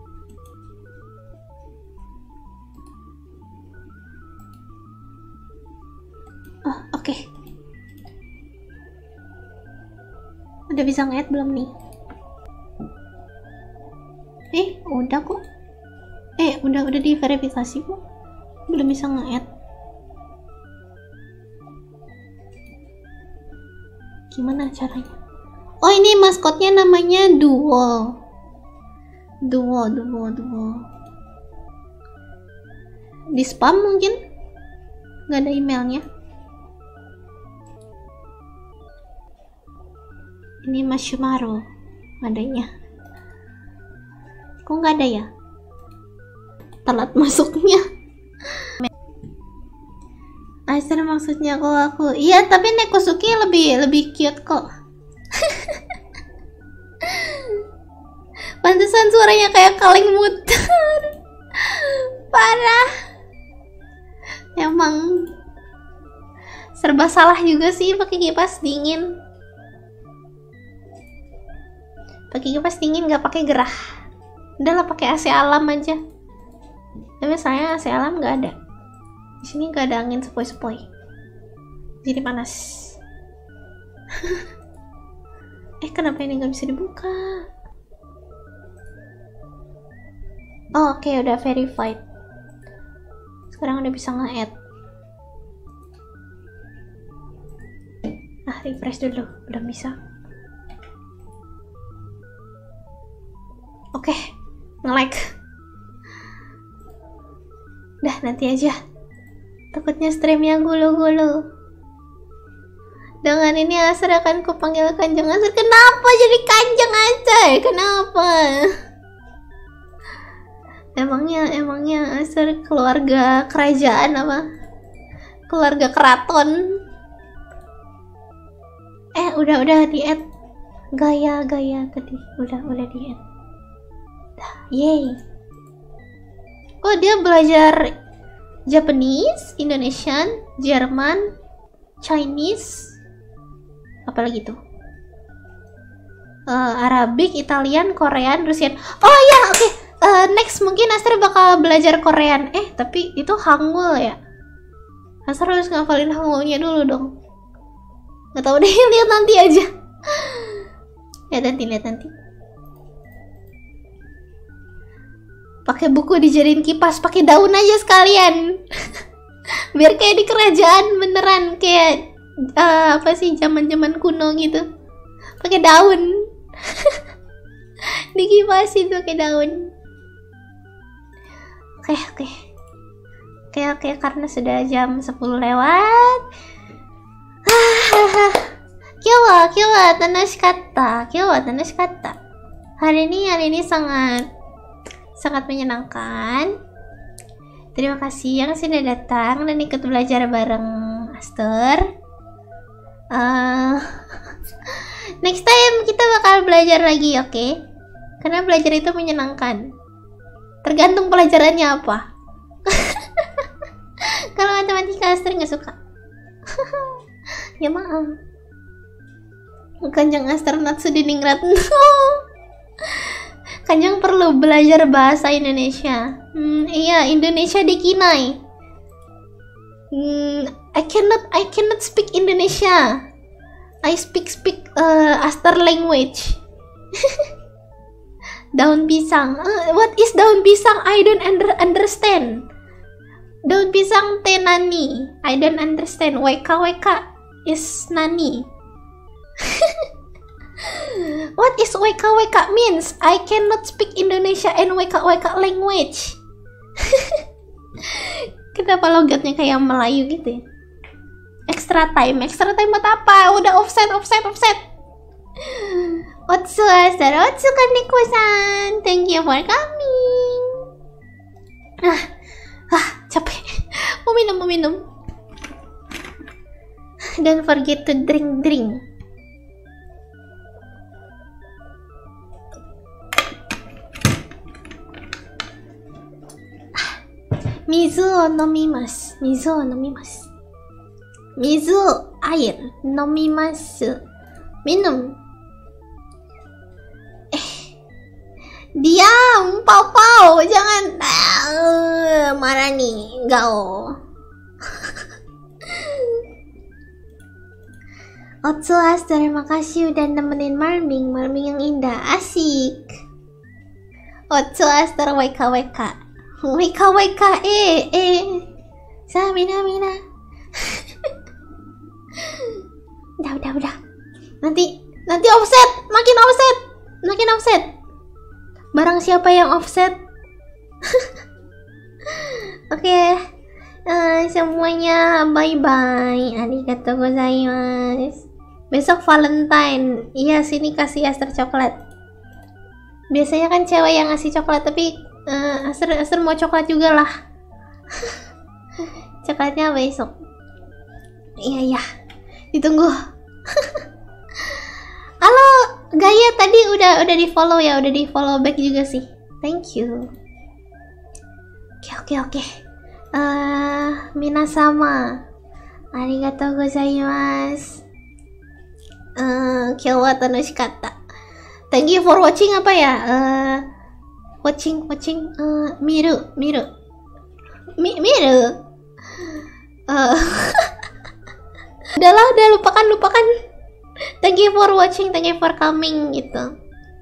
Oh, oke. Udah bisa nge-add belum nih? Udah kok. Udah diverifikasi kok. Belum bisa nge-add. Gimana caranya? Oh, ini maskotnya namanya Duo. Di spam mungkin? Nggak ada emailnya. Ini Mashimaru adanya. Kok nggak ada ya? Telat masuknya. Aster maksudnya kalau aku. Iya, tapi Nekosuki lebih cute kok. Pantesan suaranya kayak kaleng muter. Parah. Emang serba salah juga sih pakai kipas dingin. Pakai kipas dingin nggak pakai gerah. Udahlah pakai AC alam aja. Tapi saya AC alam nggak ada. Di sini nggak ada angin sepoi-sepoi. Jadi panas. Kenapa ini nggak bisa dibuka? Oh, oke, udah verified. Sekarang udah bisa nge-add. Refresh dulu, udah bisa. Oke, nge-lag. Dah, nanti aja. Takutnya streamnya gulu-gulu. Dengan ini Aster akan kupanggil Kanjeng Aster. Kenapa jadi Kanjeng Aster? Kenapa? Emangnya Aster keluarga kerajaan apa? Keluarga keraton? Udah di-add. Gaya tadi. Udah di-add. Yeay. Oh, dia belajar Japanese, Indonesian, Jerman, Chinese, apalagi tuh? Arabic, Italian, Korean, Russian. Oh ya, oke. Next mungkin Aster bakal belajar Korean. Tapi itu Hangul ya. Aster harus ngafalin Hangulnya dulu dong. Nggak tahu deh, lihat nanti aja. Lihat nanti. Pakai buku dijadiin kipas, pakai daun aja sekalian. Biar kayak di kerajaan beneran, kayak apa sih, zaman kuno gitu. Pakai daun. Dikipasin pakai daun. Oke, karena sudah jam 10 lewat. Kyowa tanashikatta. Hari ini sangat menyenangkan. Terima kasih yang sudah datang dan ikut belajar bareng Aster. Next time kita bakal belajar lagi, oke? Karena belajar itu menyenangkan. Tergantung pelajarannya apa. Kalau matematika Aster nggak suka. Ya maaf. Kanjeng Aster Natsudiningrat. Kanjeng perlu belajar bahasa Indonesia. Iya, Indonesia dikinai. I cannot speak Indonesia. I speak Aster language. Daun pisang. What is daun pisang? I don't understand. Daun pisang teh nani. I don't understand. WK is nani. What is WK means? I cannot speak Indonesia and WK language. Kenapa logatnya kayak Melayu gitu ya? Extra time buat apa? Udah offset. Otsu Aster, Otsu Kaneko-san, thank you for coming. Capek. Mau minum. Don't forget to drink. Mizu o nomimasu. Mizu, air. Nomimasu. Minum. Diam, Pau. Jangan. Marah nih, Gao. Otsu Aster, terima kasih udah nemenin Marming yang indah, asik. Otsu Aster, WK. Samina. Udah. Nanti offset, makin offset. Barang siapa yang offset? Oke. Semuanya bye-bye. Arigatou gozaimasu. Besok Valentine. Iya, sini kasih Aster coklat. Biasanya kan cewek yang ngasih coklat, tapi Aster mau coklat juga lah. Coklatnya besok. Iya, ditunggu. Halo, Gaya tadi udah di follow ya, udah di follow back juga sih. Thank you. Oke. Minasama, arigatou gozaimasu. Kyou wa tanoshikatta. Thank you for watching apa ya? Watching. Miru. Udah lupakan. Thank you for watching, thank you for coming gitu.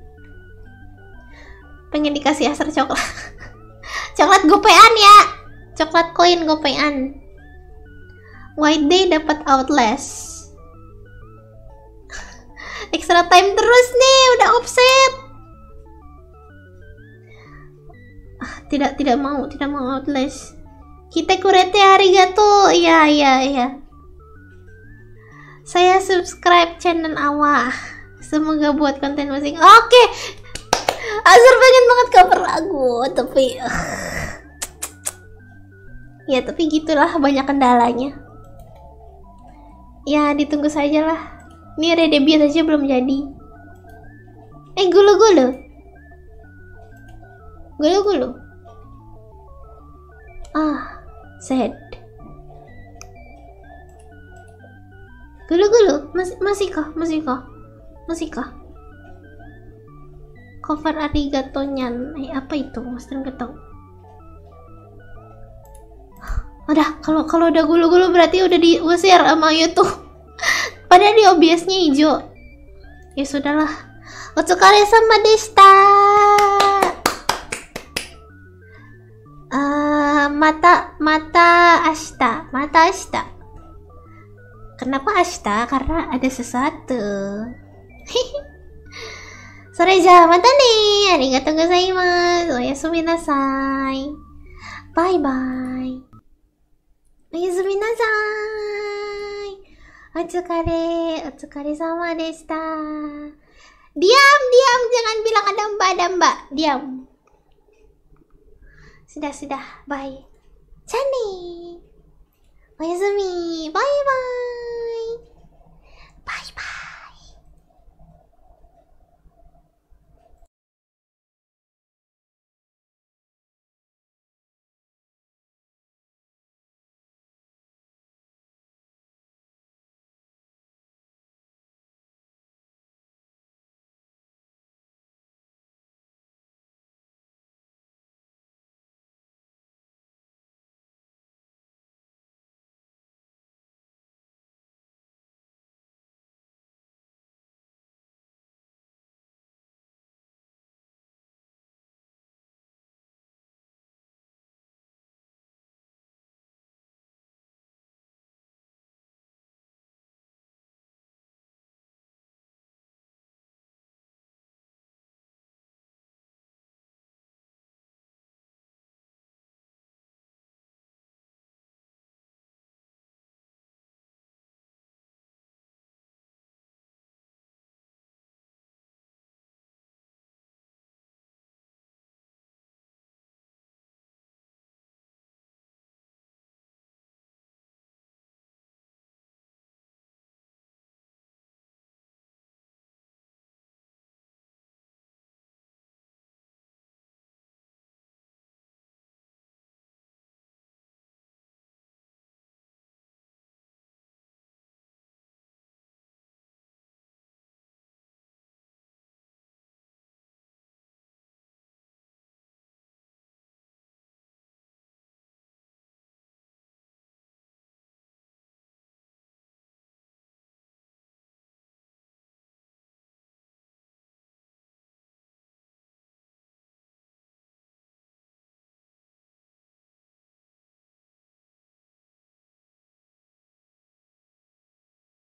Pengen dikasih asar coklat. Coklat gopean ya. Coklat koin gopean. White Day dapat Outlast. Extra time terus nih, udah offset. Tidak mau Outlast. Kita kurete arigato. Iya. Saya subscribe channel Awa. Semoga buat konten musik. Oke. Azur pengen banget cover lagu, tapi ya tapi gitulah, banyak kendalanya. Ya ditunggu saja lah. Ini redebut aja belum jadi. Gulu. Sad. Gulu. Masih kah? Cover arigato-nyan. Apa itu? Mas nggak tahu. Udah, kalau udah gulu-gulu berarti udah diusir sama YouTube. Padahal di OBS-nya hijau. Ya sudahlah. Otsukare sama deshita. Mata ashita. Kenapa ashita? Karena ada sesuatu. Soreja, mata nih. Arigatou gozaimasu. Oyasumi nasai. Bye. Oyasumi nasai. Otsukare sama deshita. Diam, jangan bilang ada mbak. Diam. Sudah, bye. Chani. Oyasumi, bye.